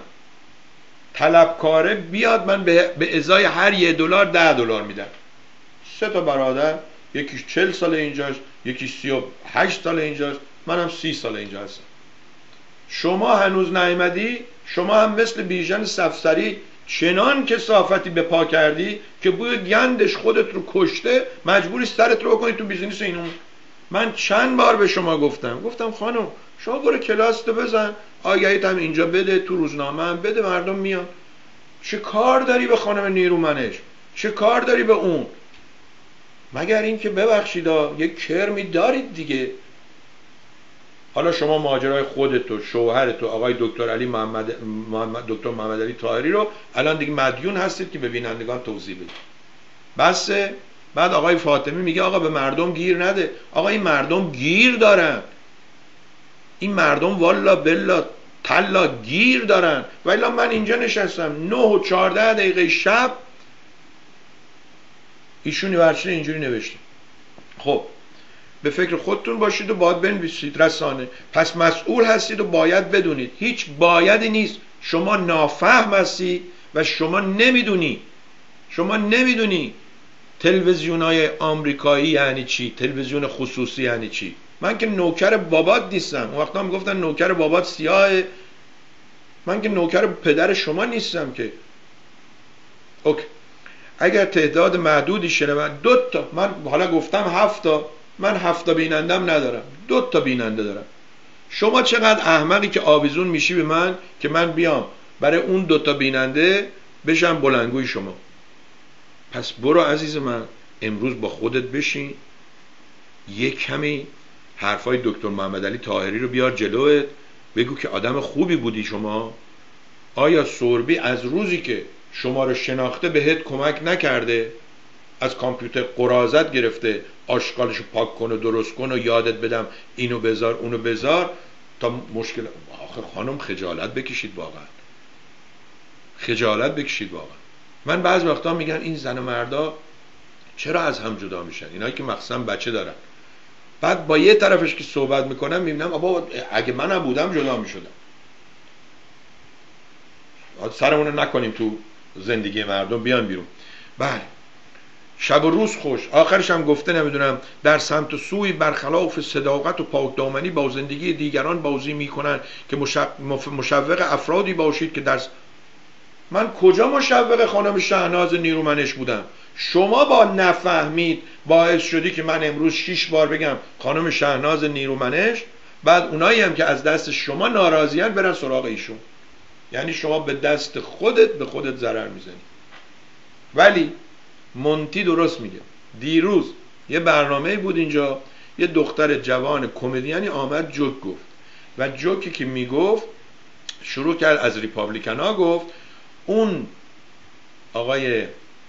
طلبکاره بیاد، من به, به ازای هر یه دلار ده دلار میدم. سه تا برادر، یکیش چل سال اینجاست، یکیش سی و هشت سال اینجاست، منم سی سال اینجا هستم. شما هنوز نیامدی، شما هم مثل بیژن سفسری چنان کثافتی به پا کردی که بوی گندش خودت رو کشته، مجبوری سرت رو بکنی تو بیزینس اینو. من چند بار به شما گفتم گفتم خانم شما برو کلاس تو بزن، آگهیت هم اینجا بده، تو روزنامه هم بده، مردم میان. چه کار داری به خانم نیرومنش؟ چه کار داری به اون؟ مگر این که ببخشید یک کرمی دارید دیگه. حالا شما ماجرای خودت و شوهرت و آقای دکتر علی محمد, محمد دکتر محمد علی طاهری رو الان دیگه مدیون هستید که به بینندگان توضیح بدید. بس بعد آقای فاطمی میگه آقا به مردم گیر نده. آقا این مردم گیر دارن، این مردم والا بلا تلا گیر دارن. ولی من اینجا نشستم نه و چهارده دقیقه شب ایشونی ورچه اینجوری نوشته. خب به فکر خودتون باشید و باید بنویسید رسانه. پس مسئول هستید و باید بدونید. هیچ بایدی نیست. شما نافهم هستی و شما نمیدونی. شما نمیدونی تلویزیونای آمریکایی یعنی چی، تلویزیون خصوصی یعنی چی. من که نوکر بابات نیستم. اون وقتا میگفتن نوکر بابات سیاهه. من که نوکر پدر شما نیستم که. اوکی. اگر تعداد محدودی شنون، دو تا، من حالا گفتم هفت تا، من هفت تا بینندم ندارم، دو تا بیننده دارم. شما چقدر احمقی که آویزون میشی به من که من بیام برای اون دو تا بیننده بشم بلندگوی شما. پس برو عزیز من امروز با خودت بشین، یک کمی حرفای دکتر محمد علی طاهری رو بیار جلوت، بگو که آدم خوبی بودی شما. آیا سوربی از روزی که شما رو شناخته بهت کمک نکرده؟ از کامپیوتر قراضت گرفته آشغالشو پاک کن و درست کن و یادت بدم اینو بذار اونو بذار تا مشکل. آخه خانم خجالت بکشید واقعا، خجالت بکشید واقعا. من بعض وقتا میگم این زن و مردا چرا از هم جدا میشن؟ اینایی که مخصوصا بچه دارن، بعد با یه طرفش که صحبت میکنم میبینم آبا اگه من بودم جدا میشدم. سرمونو نکنیم تو زندگی مردم، بیان بیرون. بله شب و روز خوش. آخرش هم گفته نمیدونم در سمت و سوی برخلاف صداقت و پاکدامنی با زندگی دیگران بازی میکنن که مشوق افرادی باشید که در س... من کجا مشوق خانم شهناز نیرومنش بودم؟ شما با نفهمید باعث شدی که من امروز شش بار بگم خانم شهناز نیرومنش، بعد اونایی هم که از دست شما ناراضیان برن سراغ ایشون. یعنی شما به دست خودت به خودت ضرر میزنی. ولی مونتی درست میگه. دیروز یه برنامه بود اینجا، یه دختر جوان کمدیانی آمد جوک گفت و جوکی که میگفت شروع کرد از ریپابلیکن گفت اون آقای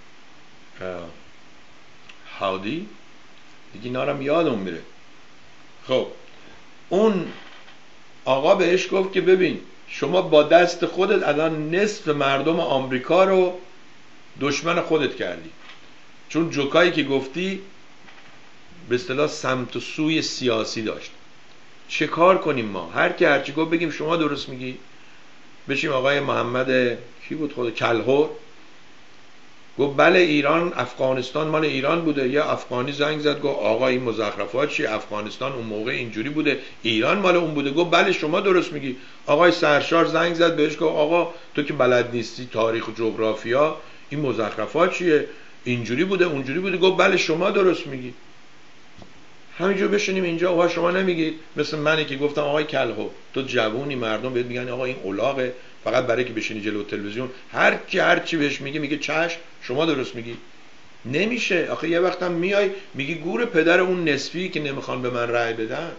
هاودی دیگه نارم یادم میره. خب اون آقا بهش گفت که ببین شما با دست خودت الان نصف مردم آمریکا رو دشمن خودت کردی، چون جوکایی که گفتی به اصطلاح سمت و سوی سیاسی داشت. چه کار کنیم ما؟ هر کی هرچی گفت بگیم شما درست میگی؟ بشیم آقای محمد کی بود خود کلهور گفت بله ایران افغانستان مال ایران بوده. یا افغانی زنگ زد گفت آقا این مزخرفات چیه؟ افغانستان اون موقع اینجوری بوده، ایران مال اون بوده. گفت بله شما درست میگی. آقای سرشار زنگ زد بهش گفت آقا تو که بلد نیستی تاریخ و جغرافیا این مزخرفات چیه؟ اینجوری بوده اونجوری بوده. گفت بله شما درست میگی. همینجور بشینیم اینجا آقا شما نمیگید. مثل منی که گفتم آقای کلهو تو جوونی، مردم بهت میگن آقا این اولاغه، فقط برای که بشینی جلو تلویزیون هر کی هر چی بهش میگه میگه چشم شما درست میگی. نمیشه. آخه یه وقتم میای میگی گور پدر اون نصفی که نمیخوان به من رأی بدن،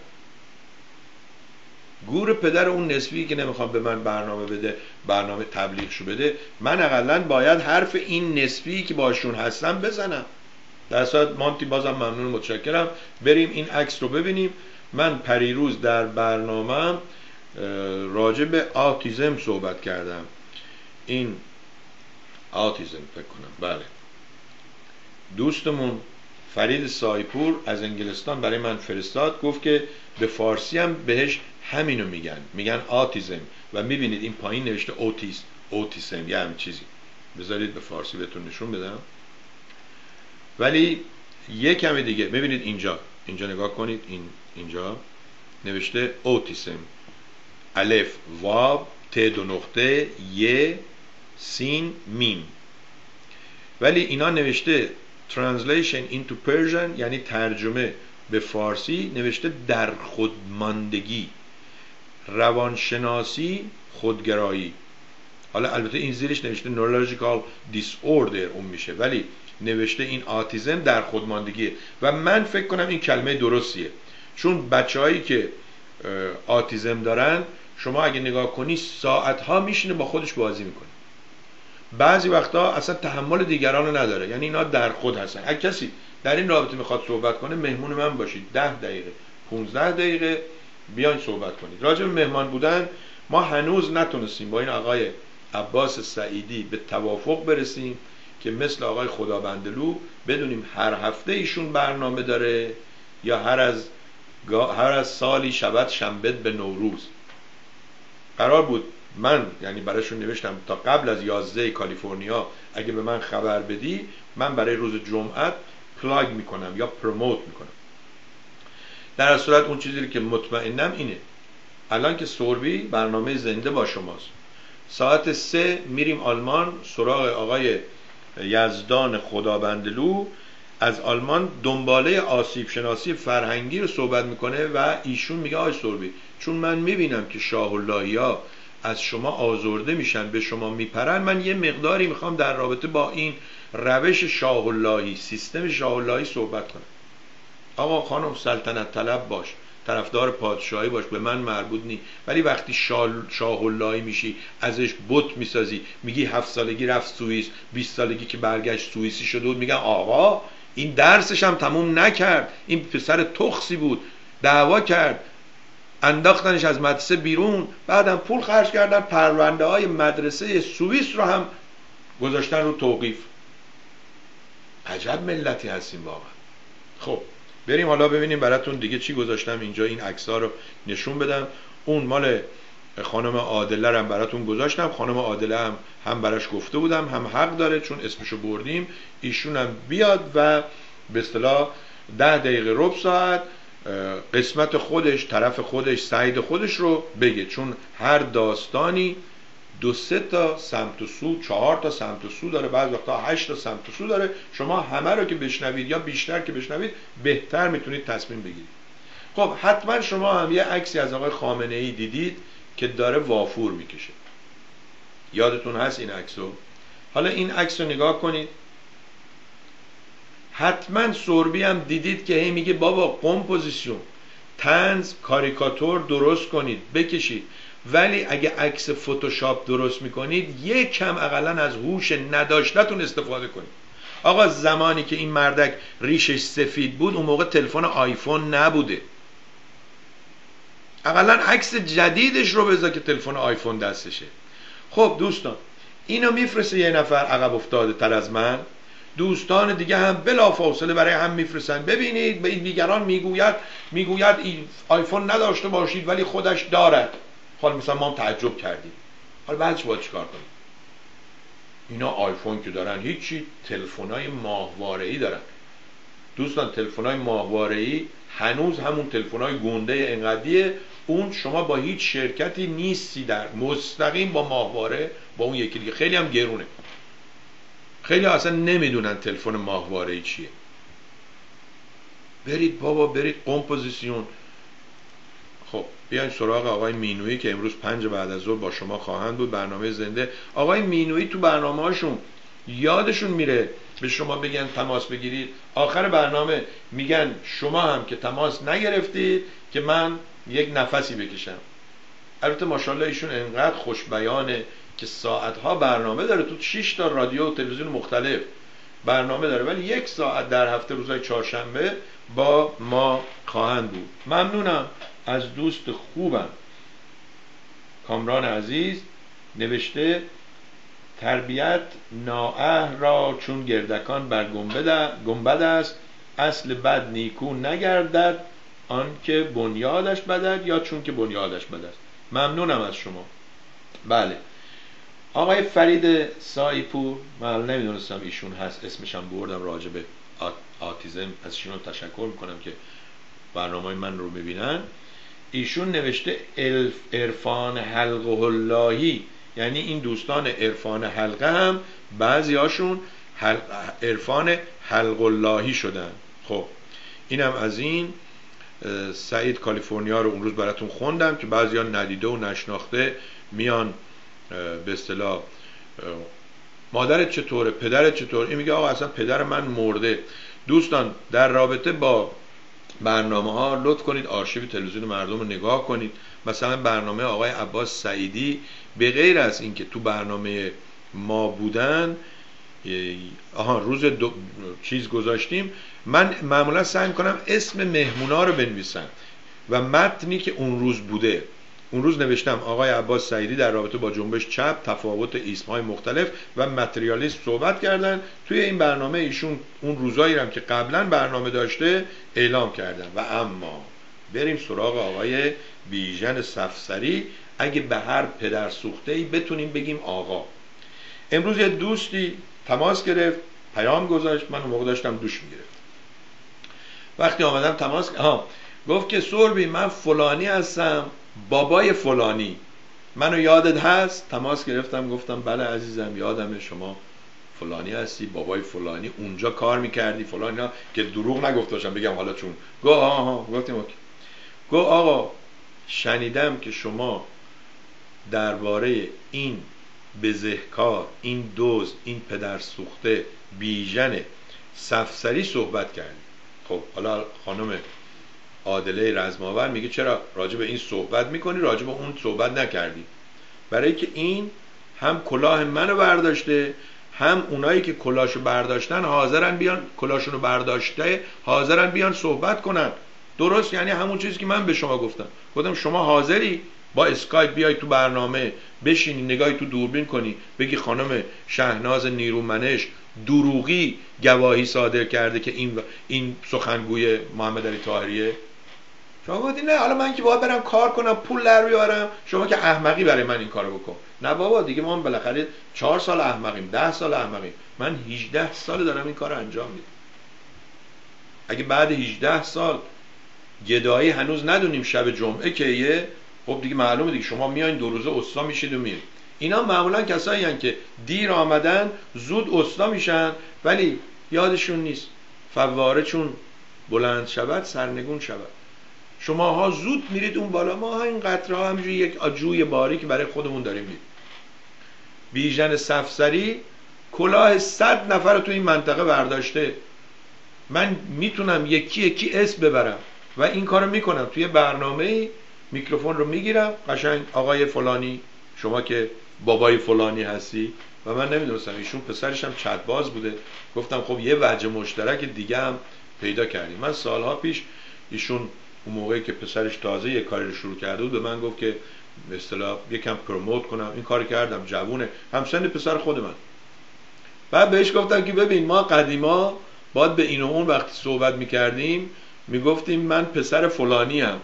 گور پدر اون نصفی که نمیخوان به من برنامه بده، برنامه تبلیغشو بده. من اقلا باید حرف این نصفی که باشون هستم بزنم. در صورت مانتی بازم ممنون متشکرم. بریم این عکس رو ببینیم. من پریروز در برنامه راجع به آتیزم صحبت کردم. این آتیزم فکر کنم بله دوستمون فرید سایپور از انگلستان برای من فرستاد، گفت که به فارسی هم بهش همینو میگن، میگن آتیزم و میبینید این پایین نوشته اوتیس اوتیسم یا همین چیزی. بذارید به فارسی بهتون نشون بدم. ولی یک کمی دیگه ببینید اینجا اینجا نگاه کنید، این اینجا نوشته اوتیسم الف واو ت دو نقطه ی سین میم، ولی اینا نوشته translation into Persian یعنی ترجمه به فارسی نوشته در خودماندگی، روانشناسی خودگرایی. حالا البته این زیرش نوشته neurological disorder اون میشه، ولی نوشته این آتیزم در خودماندگیه و من فکر کنم این کلمه درستیه، چون بچه‌هایی که آتیزم دارن شما اگه نگاه کنی ساعتها میشینه با خودش بازی میکنه، بعضی وقتا اصلا تحمل دیگران رو نداره، یعنی اینا در خود هستن. اگه کسی در این رابطه میخواد صحبت کنه مهمون من باشید، ده دقیقه پونزده دقیقه بیاین صحبت کنید. راجع به مهمان بودن ما هنوز نتونستیم با این آقای عباس سعیدی به توافق برسیم که مثل آقای خدابندلو بدونیم هر هفته ایشون برنامه داره یا هر از هر از سالی شبت شنبه به نوروز. قرار بود من یعنی براشون نوشتم تا قبل از یازده کالیفرنیا اگه به من خبر بدی من برای روز جمعه پلاگ میکنم یا پروموت میکنم. در اصل صورت اون چیزی که مطمئنم اینه الان که سوربی برنامه زنده با شماست، ساعت سه میریم آلمان سراغ آقای یزدان خدابندلو، از آلمان دنباله آسیب شناسی فرهنگی رو صحبت میکنه و ایشون میگه آقای سوربی چون من میبینم که شاه اللهی ها از شما آزرده میشن به شما میپرن، من یه مقداری میخوام در رابطه با این روش شاه اللهی سیستم شاه اللهی صحبت کنم. آقا خانم سلطنت طلب باش، طرفدار پادشاهی باش، به من مربوط نی، ولی وقتی شاه اللهی میشی ازش بت میسازی میگی هفت سالگی رفت سوئیس، بیست سالگی که برگشت سوئیسی شده بود، میگن آقا این درسش هم تموم نکرد، این پسر تخسی بود، دعوا کرد انداختنش از مدرسه بیرون، بعدم پول خرج کردن پرونده های مدرسه سوئیس رو هم گذاشتن رو توقیف. عجب ملتی هستیم واقعا. خب بریم حالا ببینیم براتون دیگه چی گذاشتم اینجا، این عکس‌ها رو نشون بدم. اون مال خانم عادله رو هم براتون گذاشتم، خانم عادله هم هم براش گفته بودم هم حق داره چون اسمشو بردیم، ایشون هم بیاد و به اصطلاح ده دقیقه ربع ساعت قسمت خودش، طرف خودش، سعید خودش رو بگه، چون هر داستانی دو سه تا سمت و سو، چهار تا سمت و سو داره، بعضی وقتا هشت تا سمت و سو داره. شما همه رو که بشنوید یا بیشتر که بشنوید بهتر میتونید تصمیم بگیرید. خب حتما شما هم یه عکسی از آقای خامنه ای دیدید که داره وافور میکشه، یادتون هست این عکسو؟ حالا این عکس رو نگاه کنید. حتما سوربی هم دیدید که هی میگه بابا کمپوزیسیون، طنز، کاریکاتور درست کنید بکشید، ولی اگه عکس فتوشاپ درست میکنید یک کم اقلا از هوش نداشتتون استفاده کنید. آقا زمانی که این مردک ریشش سفید بود اون موقع تلفن آیفون نبوده، اقلا عکس جدیدش رو بذار که تلفن آیفون دستشه. خب دوستان اینو میفرسته یه نفر عقب افتاده تر از من، دوستان دیگه هم بلافاصله برای هم میفرستن ببینید به این دیگران میگوید میگوید این آیفون نداشته باشید ولی خودش دارد. حالا مثلا ما هم تعجب کردیم، حالا بعدش باید چیکار کنیم؟ اینا آیفون که دارن هیچی، تلفن‌های ماهواره‌ای دارن. دوستان تلفن‌های ماهواره‌ای هنوز همون تلفن‌های گنده انقدیه، اون شما با هیچ شرکتی نیستی در مستقیم با ماهواره با اون یکی دیگه، خیلی هم گرونه، خیلی اصلا نمیدونن تلفن ماهواره‌ای چیه. برید بابا برید کمپوزیسیون. خب بیاین سراغ آقای مینویی که امروز پنج بعد از ظهر با شما خواهند بود، برنامه زنده. آقای مینویی تو برنامه هاشون یادشون میره به شما بگن تماس بگیرید، آخر برنامه میگن شما هم که تماس نگرفتید که من یک نفسی بکشم. البته ماشاءالله ایشون انقدر خوش بیانه که ساعتها برنامه داره، تو شش تا رادیو و تلویزیون مختلف برنامه داره، ولی یک ساعت در هفته روزهای چهارشنبه با ما خواهند بود. ممنونم از دوست خوبم کامران عزیز، نوشته تربیت نااهل را چون گردکان بر گنبد است، اصل بد نیکو نگردد آن که بنیادش بدد یا چون که بنیادش بد است. ممنونم از شما. بله آقای فرید سایپور، من نمیدونستم ایشون هست، اسمشم بردم، راجع به آتیزم از ایشون تشکر میکنم که برنامه من رو میبینن. ایشون نوشته عرفان حلقه اللهی، یعنی این دوستان عرفان حلقه هم بعضی هاشون عرفان حلقه اللهی شدن. خب اینم از این. سعید کالیفرنیا رو اون روز براتون خوندم که بعضی ها ندیده و نشناخته میان به اصطلاح مادرت چطوره، پدرت چطور، این میگه آقا اصلا پدر من مرده. دوستان در رابطه با برنامه ها لطف کنید آرشیو تلویزیون مردم رو نگاه کنید. مثلا برنامه آقای عباس سعیدی به غیر از اینکه تو برنامه ما بودن آها روز دو چیز گذاشتیم، من معمولا سعی کنم اسم مهمونا رو بنویسم و متنی که اون روز بوده. اون روز نوشتم آقای عباس سعیدی در رابطه با جنبش چپ تفاوت ایسم‌های مختلف و متریالیسم صحبت کردن. توی این برنامه ایشون اون روزایی هم که قبلا برنامه داشته اعلام کردن. و اما بریم سراغ آقای بیژن سفسری. اگه به هر پدر سوخته‌ای بتونیم بگیم آقا. امروز یه دوستی تماس گرفت، پیام گذاشت، من اون موقع داشتم دوش میگرفتم. وقتی آمدم تماس ها گفت که سوربی من فلانی هستم، بابای فلانی، منو یادت هست؟ تماس گرفتم گفتم بله عزیزم یادمه، شما فلانی هستی، بابای فلانی، اونجا کار میکردی فلانی ها. که دروغ نگفت باشم بگم حالا چون گو آها گفتیم اوکی. گو آقا شنیدم که شما درباره این بزهکار، این دزد، این پدر سوخته بیژن سفسری صحبت کردی. خب حالا خانم عادله رزماور میگه چرا راجع به این صحبت میکنی، راجع به اون صحبت نکردی؟ برای که این هم کلاه منو برداشته، هم اونایی که کلاشو برداشتن حاضرن بیان، کلاشونو برداشته حاضرن بیان صحبت کنن. درست، یعنی همون چیزی که من به شما گفتم. گفتم شما حاضری با اسکایپ بیای تو برنامه بشینی نگاهی تو دوربین کنی بگی خانم شهناز نیرومنش دروغی گواهی صادر کرده که این این سخنگوی محمد علی طاهریه؟ شما گفتی نه حالا من که باید برم کار کنم پول در بیارم، شما که احمقی برای من این کارو بکن. نه بابا دیگه ما بالاخره چهار سال احمقیم، ده سال احمقیم، من هجده سال دارم این کارو انجام میدم. اگه بعد هجده سال گدایی هنوز ندونیم شب جمعه کیه، خب دیگه معلومه دیگه شما میایین دو روزه استا میشید و میرید. اینا معمولا کسایی هستن که دیر آمدن زود استا میشن ولی یادشون نیست فواره چون بلند شود سرنگون شود. شماها زود میرید اون بالا، ما این قطره ها همینجوری یک جوی باریک برای خودمون داریم میریم. بیژن سفسری کلاه صد نفر رو تو این منطقه برداشته. من میتونم یکی یکی اسم ببرم و این کارو میکنم. توی برنامه میکروفون رو میگیرم قشنگ آقای فلانی شما که بابای فلانی هستی. و من نمیدونستم ایشون پسرش هم چتباز بوده. گفتم خب یه وجه مشترک دیگه هم پیدا کردیم. من سالها پیش ایشون اون موقعی که پسرش تازه یه کاری رو شروع کرده بود به من گفت که به اصطلاح یکم پروموت کنم. این کار کردم، جوونه، همسن پسر خود من. بعد بهش گفتم که ببین ما قدیما باید به این و اون وقتی صحبت میکردیم میگفتیم من پسر فلانی ام،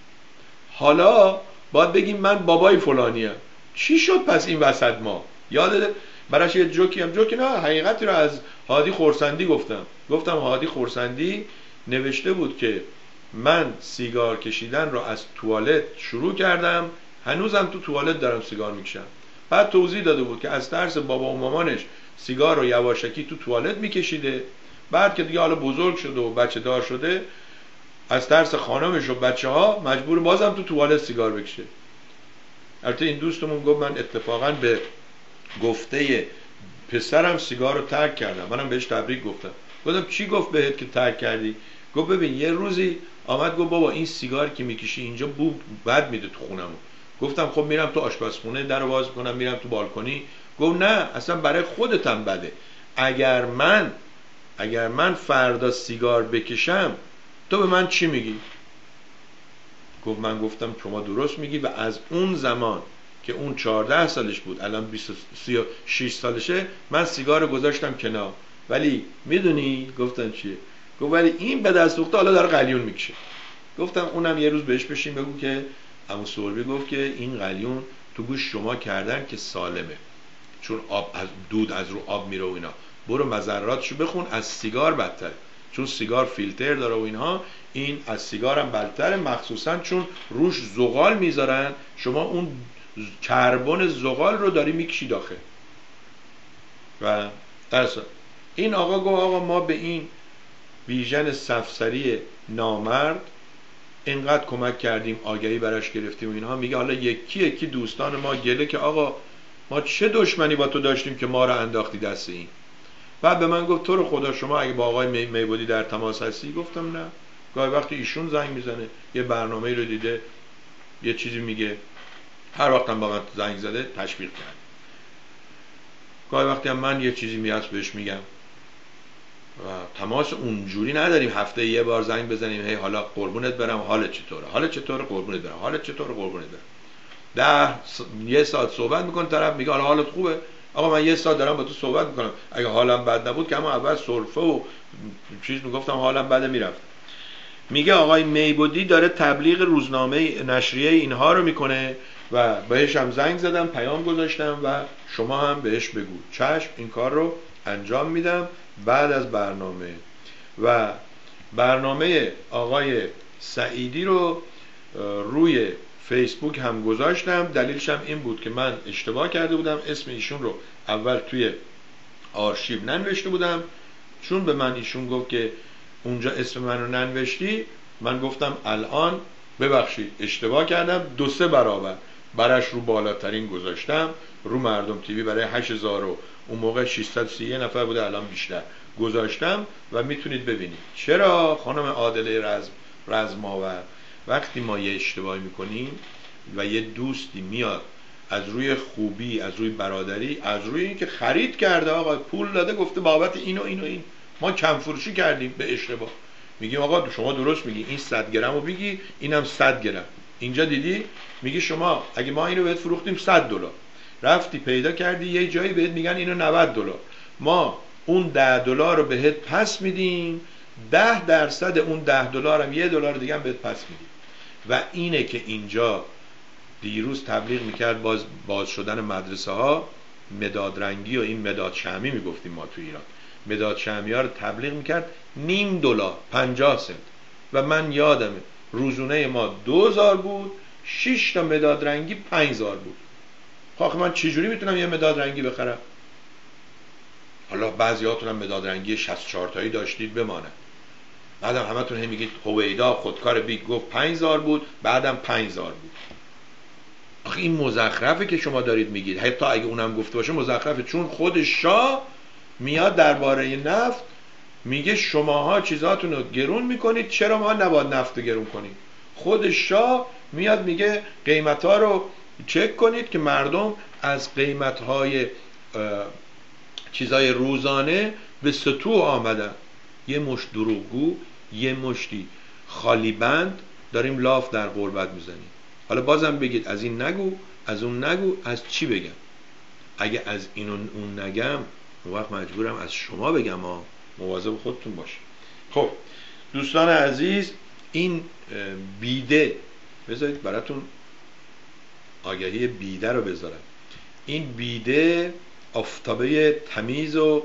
حالا باید بگیم من بابای فلانی ام. چی شد پس این وسط؟ ما یادت براش یه جوکی هم جوکی نه حقیقتی رو از هادی خورسندی گفتم. گفتم هادی خورسندی نوشته بود که من سیگار کشیدن رو از توالت شروع کردم، هنوزم تو توالت دارم سیگار میکشم. بعد توضیح داده بود که از ترس بابا و مامانش سیگار رو یواشکی تو توالت میکشیده، بعد که دیگه حالا بزرگ شده و بچه دار شده از ترس خانمش و بچه ها مجبور بازم تو توالت سیگار بکشه. البته این دوستمون گفت من اتفاقا به گفته پسرم سیگار رو ترک کردم. منم بهش تبریک گفتم. گفتم چی گفت بهت که ترک کردی؟ گفت ببین یه روزی آمد گفت بابا این سیگاری که میکشی اینجا بو بد میده تو خونمون. گفتم خب میرم تو آشپزخونه درو باز کنم میرم تو بالکنی. گفت نه اصلا برای خودتم بده. اگر من اگر من فردا سیگار بکشم تو به من چی میگی؟ گفت من گفتم شما درست میگی. و از اون زمان که اون چهارده سالش بود الان بیست و شش سالشه من سیگار رو گذاشتم کنار. ولی میدونی گفتم چیه؟ گفت ولی این به دست سوخته حالا داره قلیون میکشه. گفتم اونم یه روز بهش بشین بگو که عمو سوربی گفت که این قلیون تو گوش شما کردن که سالمه چون آب از دود از رو آب میره و اینا. برو مضراتشو بخون، از سیگار بدتره چون سیگار فیلتر داره و اینها. این از سیگار هم بدتره مخصوصا چون روش زغال میذارن، شما اون کربن زغال رو داری میکشی داخل. و درسته این آقا گفت آقا ما به این بیژن سفسری نامرد اینقدر کمک کردیم، آگهی براش گرفتیم و اینها. میگه حالا یکی یکی دوستان ما گله که آقا ما چه دشمنی با تو داشتیم که ما رو انداختی دست این. بعد به من گفت تو رو خدا شما اگه با آقای می میبودی در تماس هستی؟ گفتم نه. گاهی وقتی ایشون زنگ میزنه یه برنامه رو دیده یه چیزی میگه، هر وقتم با من زنگ زده تشویق کرد. گاهی وقتی هم من یه چیزی میاد بهش میگم و تماس اونجوری نداریم هفته یه بار زنگ بزنیم هی حالا قربونت برم حالت چطوره، حالت چطوره قربونت برم، حالت چطوره قربونت برم. ده س... یه ساعت صحبت میکنه طرف میگه حالا حالت خوبه؟ آقا من یه ساعت دارم با تو صحبت میکنم، اگه حالم بد نبود که اما اول سرفه و چیز میگفتم حالم بده میرفت. میگه آقای میبودی داره تبلیغ روزنامه نشریه اینها رو میکنه و بهش هم زنگ زدم پیام گذاشتم و شما هم بهش بگو. چشم، این کار رو انجام میدم بعد از برنامه. و برنامه آقای سعیدی رو روی فیسبوک هم گذاشتم. دلیلش هم این بود که من اشتباه کرده بودم، اسم ایشون رو اول توی آرشیو ننوشته بودم. چون به من ایشون گفت که اونجا اسم من رو ننوشتی، من گفتم الان ببخشید اشتباه کردم، دو سه برابر برش رو بالاترین گذاشتم، رو مردم تیوی برای هشت هزار و اون موقع ششصد و سی و یک نفر بوده الان بیشتر گذاشتم و میتونید ببینید. چرا خانم عادله رزم رزماور وقتی ما یه اشتباهی میکنیم و یه دوستی میاد از روی خوبی، از روی برادری، از روی این که خرید کرده، آقا پول داده گفته بابت این و این و این ما کم فروشی کردیم به اشتباه، میگیم آقا شما درست میگی این صد گرم رو بگی اینم صد گرم، اینجا دیدی میگی شما اگه ما اینو بهت فروختیم صد دلار، رفتی پیدا کردی یه جایی بهت میگن اینو نود دلار، ما اون ده دلار رو بهت پس میدیم، ده درصد اون ده دلار هم یه دلار دیگه هم بهت پس میدیم. و اینه که اینجا دیروز تبلیغ میکرد باز باز شدن مدرسه ها، مداد رنگی و این مداد شمی میگفتیم ما تو ایران، مداد شمی ها رو تبلیغ میکرد نیم دلار پنجاه سنت و من یادمه روزونه ما دو هزار بود، شش تا مداد رنگی پنج هزار بود. خب من چجوری میتونم یه مداد رنگی بخرم؟ حالا بعضیاتون هم مداد رنگی شصت و چهار تایی داشتید بمانه، بعدم همتون هم میگید هویدا خودکار بیگ گفت پنج هزار بود، بعدم پنج هزار بود. آخه این مزخرفه که شما دارید میگید، حتی اگه اونم گفته باشه مزخرفه، چون خود شاه میاد درباره نفت میگه شماها چیزاتون رو گرون میکنید، چرا ما نباید نفت رو گرون کنید؟ خود شاه میاد میگه قیمت ها رو چک کنید که مردم از قیمت های چیزای روزانه به سطوح آمدن. یه مشت دروغگو، یه مشتی خالی بند داریم لاف در غربت میزنیم. حالا بازم بگید از این نگو، از اون نگو، از چی بگم؟ اگه از این و اون نگم اون وقت مجبورم از شما بگم ها، مواظب خودتون باشید. خب دوستان عزیز، این بیده بذارید براتون آگهی بیده رو بذارم. این بیده آفتابه تمیز و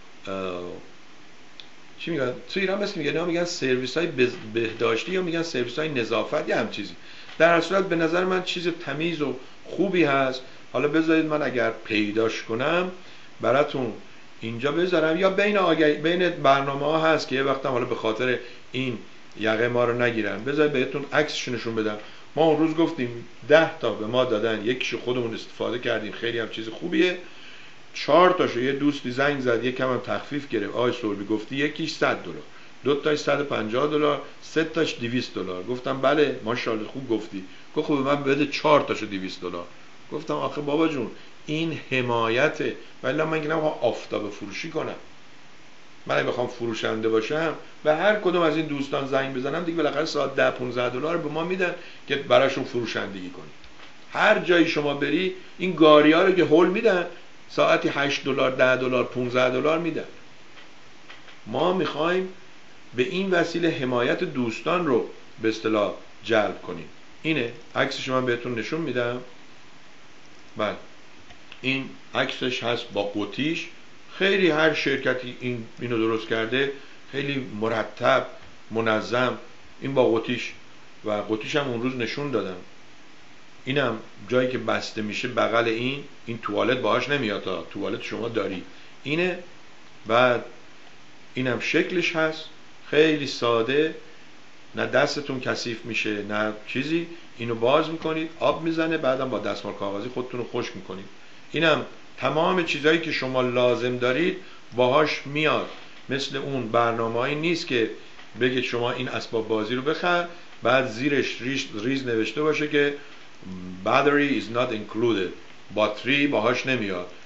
چی میگن تو ایران مثل میگن میگن سرویس های بهداشتی یا میگن سرویس های نظافت یا هم چیزی، در هر صورت به نظر من چیز تمیز و خوبی هست. حالا بذارید من اگر پیداش کنم براتون اینجا بذارم، یا بین آگهی بین برنامه ها هست که یه وقتم حالا به خاطر این یقه ما رو نگیرن بذارید بهتون عکسش نشون بدم. ما اون روز گفتیم ده تا به ما دادن، یکیشو خودمون استفاده کردیم، خیلی هم چیز خوبیه. چهار تاشو یه دوستی زنگ زد یکم هم تخفیف گرفت، آقای سوربی گفتی یکیش صد دلار، دو تاش صد و پنجاه دلار، سه تاش دویست دلار. گفتم بله ماشاءالله خوب گفتی. گفت خب من بده چهار تاشو دویست دلار. گفتم آخه بابا جون این حمایته، ولی من میگم آفتاب فروشی کنم. من اگه بخوام فروشنده باشم به هر کدوم از این دوستان زنگ بزنم دیگه بالاخره ساعت ده پانزده دلار به ما میدن که براشون فروشندگی کنیم. هر جایی شما بری این گاریا رو که هول میدن، ساعتی هشت دلار، ده دلار، پانزده دلار میدن. ما میخوایم به این وسیله حمایت دوستان رو به اصطلاح جلب کنیم. اینه عکسش من بهتون نشون میدم. بله این عکسش هست با قوطیش، خیلی هر شرکتی این اینو درست کرده خیلی مرتب منظم. این با قوطیش و قوطیش هم اون روز نشون دادم. اینم جایی که بسته میشه بغل این این توالت باهاش نمیاد تا توالت شما داری اینه. بعد اینم شکلش هست خیلی ساده، نه دستتون کثیف میشه نه چیزی. اینو باز میکنید آب میزنه، بعدم با دستمال کاغذی خودتون رو خشک میکنید. اینم تمام چیزایی که شما لازم دارید باهاش میاد. مثل اون برنامه‌ای نیست که بگید شما این اسباب بازی رو بخر بعد زیرش ریز, ریز نوشته باشه که battery is not included، باتری باهاش نمیاد،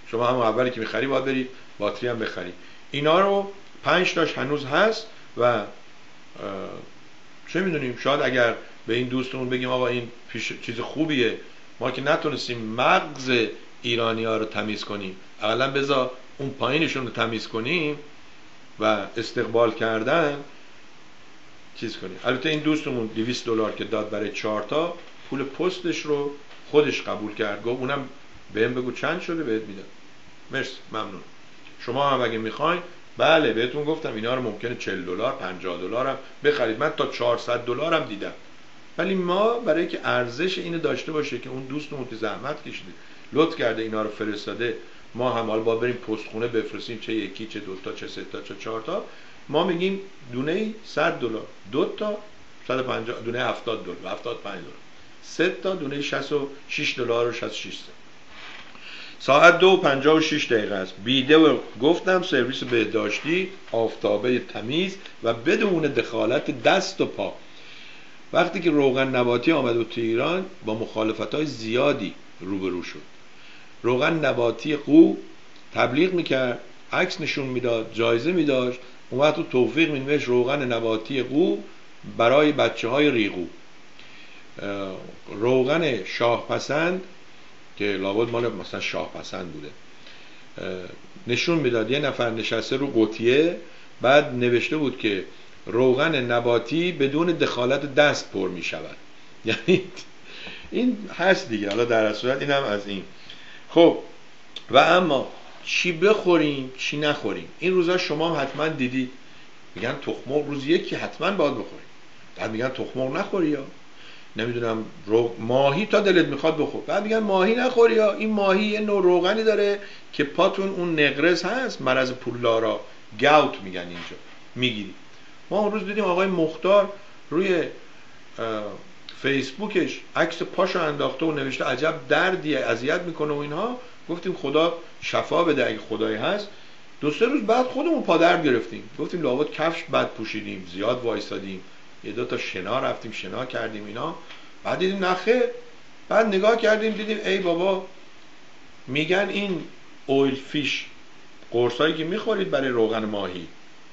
شما هم اولی که میخری باید بری باتری هم بخری. اینا رو پنج تاش هنوز هست و چه میدونیم شاید اگر به این دوستمون بگیم آقا این پیش چیز خوبیه، ما که نتونستیم مغز ایرانی ها رو تمیز کنیم، اولا بذار اون پایینشون رو تمیز کنیم و استقبال کردن چیز کنیم. البته این دوستمون دویست دلار که داد برای چهار تا پول پستش رو خودش قبول کرد، گفت اونم بهم بگو چند شده بهت میدم. مرسی، ممنون. شما هم اگه میخواین بله بهتون گفتم اینا رو ممکنه چهل دلار پنجاه دلار هم بخرید، من تا چهارصد دلار هم دیدم، ولی ما برای که ارزش اینو داشته باشه که اون دوستمون که زحمت کشیده لطف کرده اینا رو فرستاده، ما هم حالا با بریم پستخونه بفرستیم، چه یکی چه دو تا چه سه تا چه چهار تا، ما میگیم دونه صد دلار، دو تا صد و پنجاه، دونه هفتاد دلار، هفتاد و پنج دلار، سه تا دونه شصت و شش دلار و شصت و شش سنت. ساعت دو و پنجاه و شش دقیقه است. بیده و گفتم سرویس بهداشتی آفتابه تمیز و بدون دخالت دست و پا. وقتی که روغن نباتی آمد تو ایران با مخالفت‌های زیادی روبرو شد. روغن نباتی قو تبلیغ میکرد، عکس نشون میداد، جایزه میداشت، اون وقت تو توفیق مینوشت روغن نباتی قو برای بچه های ریغو. روغن شاه پسند که لابد مال مثلا شاه پسند بوده نشون میداد یه نفر نشسته رو قوطیه، بعد نوشته بود که روغن نباتی بدون دخالت دست پر میشود. یعنی این هست دیگه. حالا در صورت اینم از این. خب و اما چی بخوریم چی نخوریم، این روزا شما هم حتما دیدید میگن تخم مرغ روز یکی حتما باید بخوریم، بعد میگن تخم مرغ نخوری یا نمیدونم رو ماهی تا دلت میخواد بخور، بعد میگن ماهی نخوری یا این ماهی یه نوع روغنی داره که پاتون اون نقرس هست، مرض پولدارا گاوت میگن اینجا میگیری. ما اون روز دیدیم آقای مختار روی فیسبوکش عکس پاشو انداخته و نوشته عجب دردی اذیت میکنه و اینها. گفتیم خدا شفا بده اگه خدایی هست. دو سه روز بعد خودمون پادرد گرفتیم، گفتیم لابد کفش بد پوشیدیم، زیاد وایسادیم، یه دو تا شنا رفتیم شنا کردیم اینا. بعد دیدیم نخه، بعد نگاه کردیم دیدیم ای بابا میگن این اویل فیش قرصایی که میخورید برای روغن ماهی،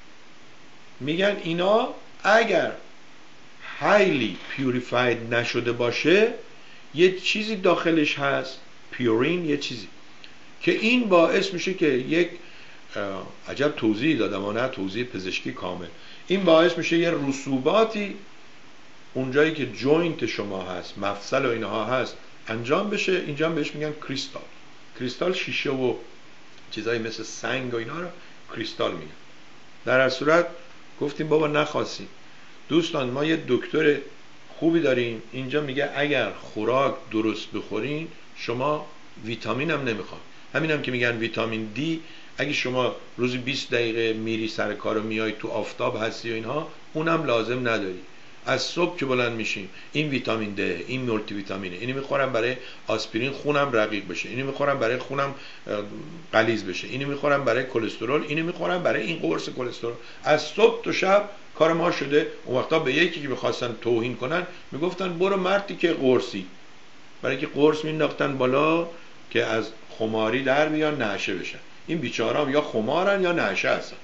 میگن اینا اگر highly purified نشده باشه یه چیزی داخلش هست، پیورین، یه چیزی که این باعث میشه که یک عجب توضیح دادم و نه توضیح پزشکی کامل، این باعث میشه یه رسوباتی اونجایی که جوینت شما هست، مفصل و اینها هست انجام بشه. اینجا بهش میگن کریستال. کریستال شیشه و چیزایی مثل سنگ و اینا رو کریستال میگن. در هر صورت گفتیم بابا نخواستیم. دوستان ما یه دکتر خوبی داریم اینجا میگه اگر خوراک درست بخورین شما ویتامین هم نمیخواد. همین هم که میگن ویتامین دی اگه شما روزی بیست دقیقه میری سر کار و میای تو آفتاب هستی و اینها اونم لازم نداری. از صبح که بلند میشیم این ویتامین ده، این مولتی ویتامینه، اینو میخورم برای آسپرین خونم رقیق بشه، اینو میخورم برای خونم غلیظ بشه، اینو میخورم برای کلسترول، اینو میخورم برای این قرص کلسترول. از صبح تا شب کار ما شده. اون وقتا به یکی که میخواستن توهین کنن میگفتن برو مردی که قرصی، برای که قرص مینداختن بالا که از خماری در بیان نعشه بشن. این بیچاره‌ها یا خمارن یا نعشه هستن.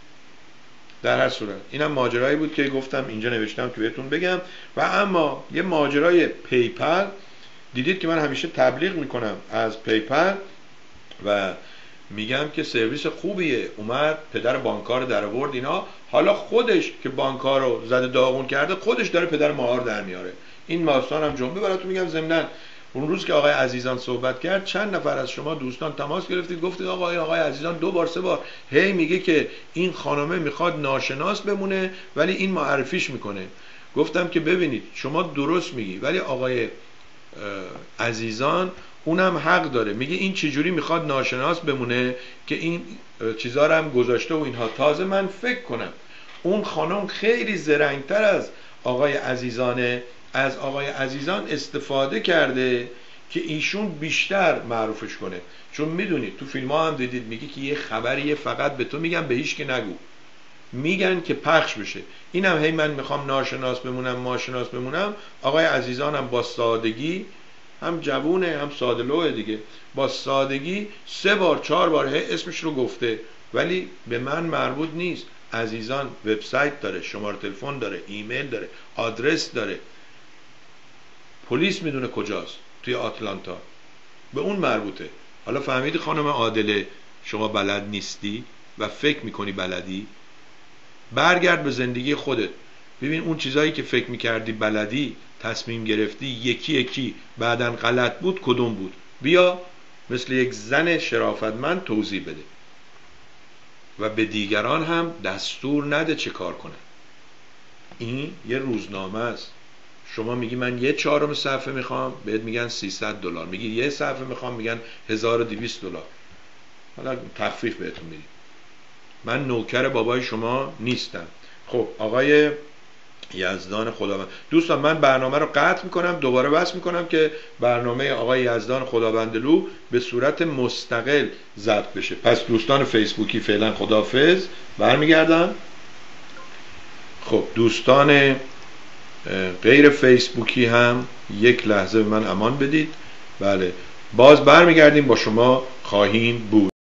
در هر صورت اینم ماجرایی بود که گفتم اینجا نوشتم که بهتون بگم. و اما یه ماجرای پیپل، دیدید که من همیشه تبلیغ میکنم از پیپل و میگم که سرویس خوبیه، اومد پدر بانکار در آورد اینا، حالا خودش که بانکار رو زده داغون کرده خودش داره پدر ماهار در میاره. این ماستان هم جنبه براتون میگم. ضمناً اون روز که آقای عزیزان صحبت کرد چند نفر از شما دوستان تماس گرفتید گفتید آقا این آقای عزیزان دو بار سه بار هی میگه که این خانمه میخواد ناشناس بمونه ولی این معرفیش میکنه. گفتم که ببینید شما درست میگی ولی آقای عزیزان اونم حق داره، میگه این چجوری میخواد ناشناس بمونه که این چیزا رو هم گذاشته و اینها. تازه من فکر کنم اون خانم خیلی زرنگتر از آقای عزیزانه، از آقای عزیزان استفاده کرده که ایشون بیشتر معروفش کنه. چون میدونید تو فیلم ها هم دیدید میگه که یه خبریه فقط به تو میگن به هیچ که نگو، میگن که پخش بشه. اینم هی من میخوام ناشناس بمونم ناشناس بمونم. آقای عزیزانم با سادگی هم جوونه هم ساده لوحه دیگه، با سادگی سه بار چهار بار اسمش رو گفته، ولی به من مربوط نیست. عزیزان وبسایت داره، شماره تلفن داره، ایمیل داره، آدرس داره، پلیس میدونه کجاست، توی آتلانتا، به اون مربوطه. حالا فهمیدی خانم عادله شما بلد نیستی و فکر میکنی بلدی؟ برگرد به زندگی خودت، ببین اون چیزایی که فکر میکردی بلدی، تصمیم گرفتی، یکی یکی بعدن غلط بود، کدوم بود؟ بیا مثل یک زن شرافتمند توضیح بده و به دیگران هم دستور نده چه کار کنن. این یه روزنامه است. شما میگی من یه چهارم صفحه میخوام، بهت میگن سیصد دلار. میگی یه صفحه میخوام، میگن هزار و دویست دلار. حالا تخفیف بهتون میدیم. من نوکر بابای شما نیستم. خب آقای یزدان خداوند، دوستان من برنامه رو قطع میکنم، دوباره بس میکنم که برنامه آقای یزدان خداوندلو به صورت مستقل ضبط بشه. پس دوستان فیسبوکی فعلا خداحافظ، برمیگردم. خب دوستان غیر فیسبوکی هم یک لحظه به من امان بدید. بله باز برمیگردیم، با شما خواهیم بود.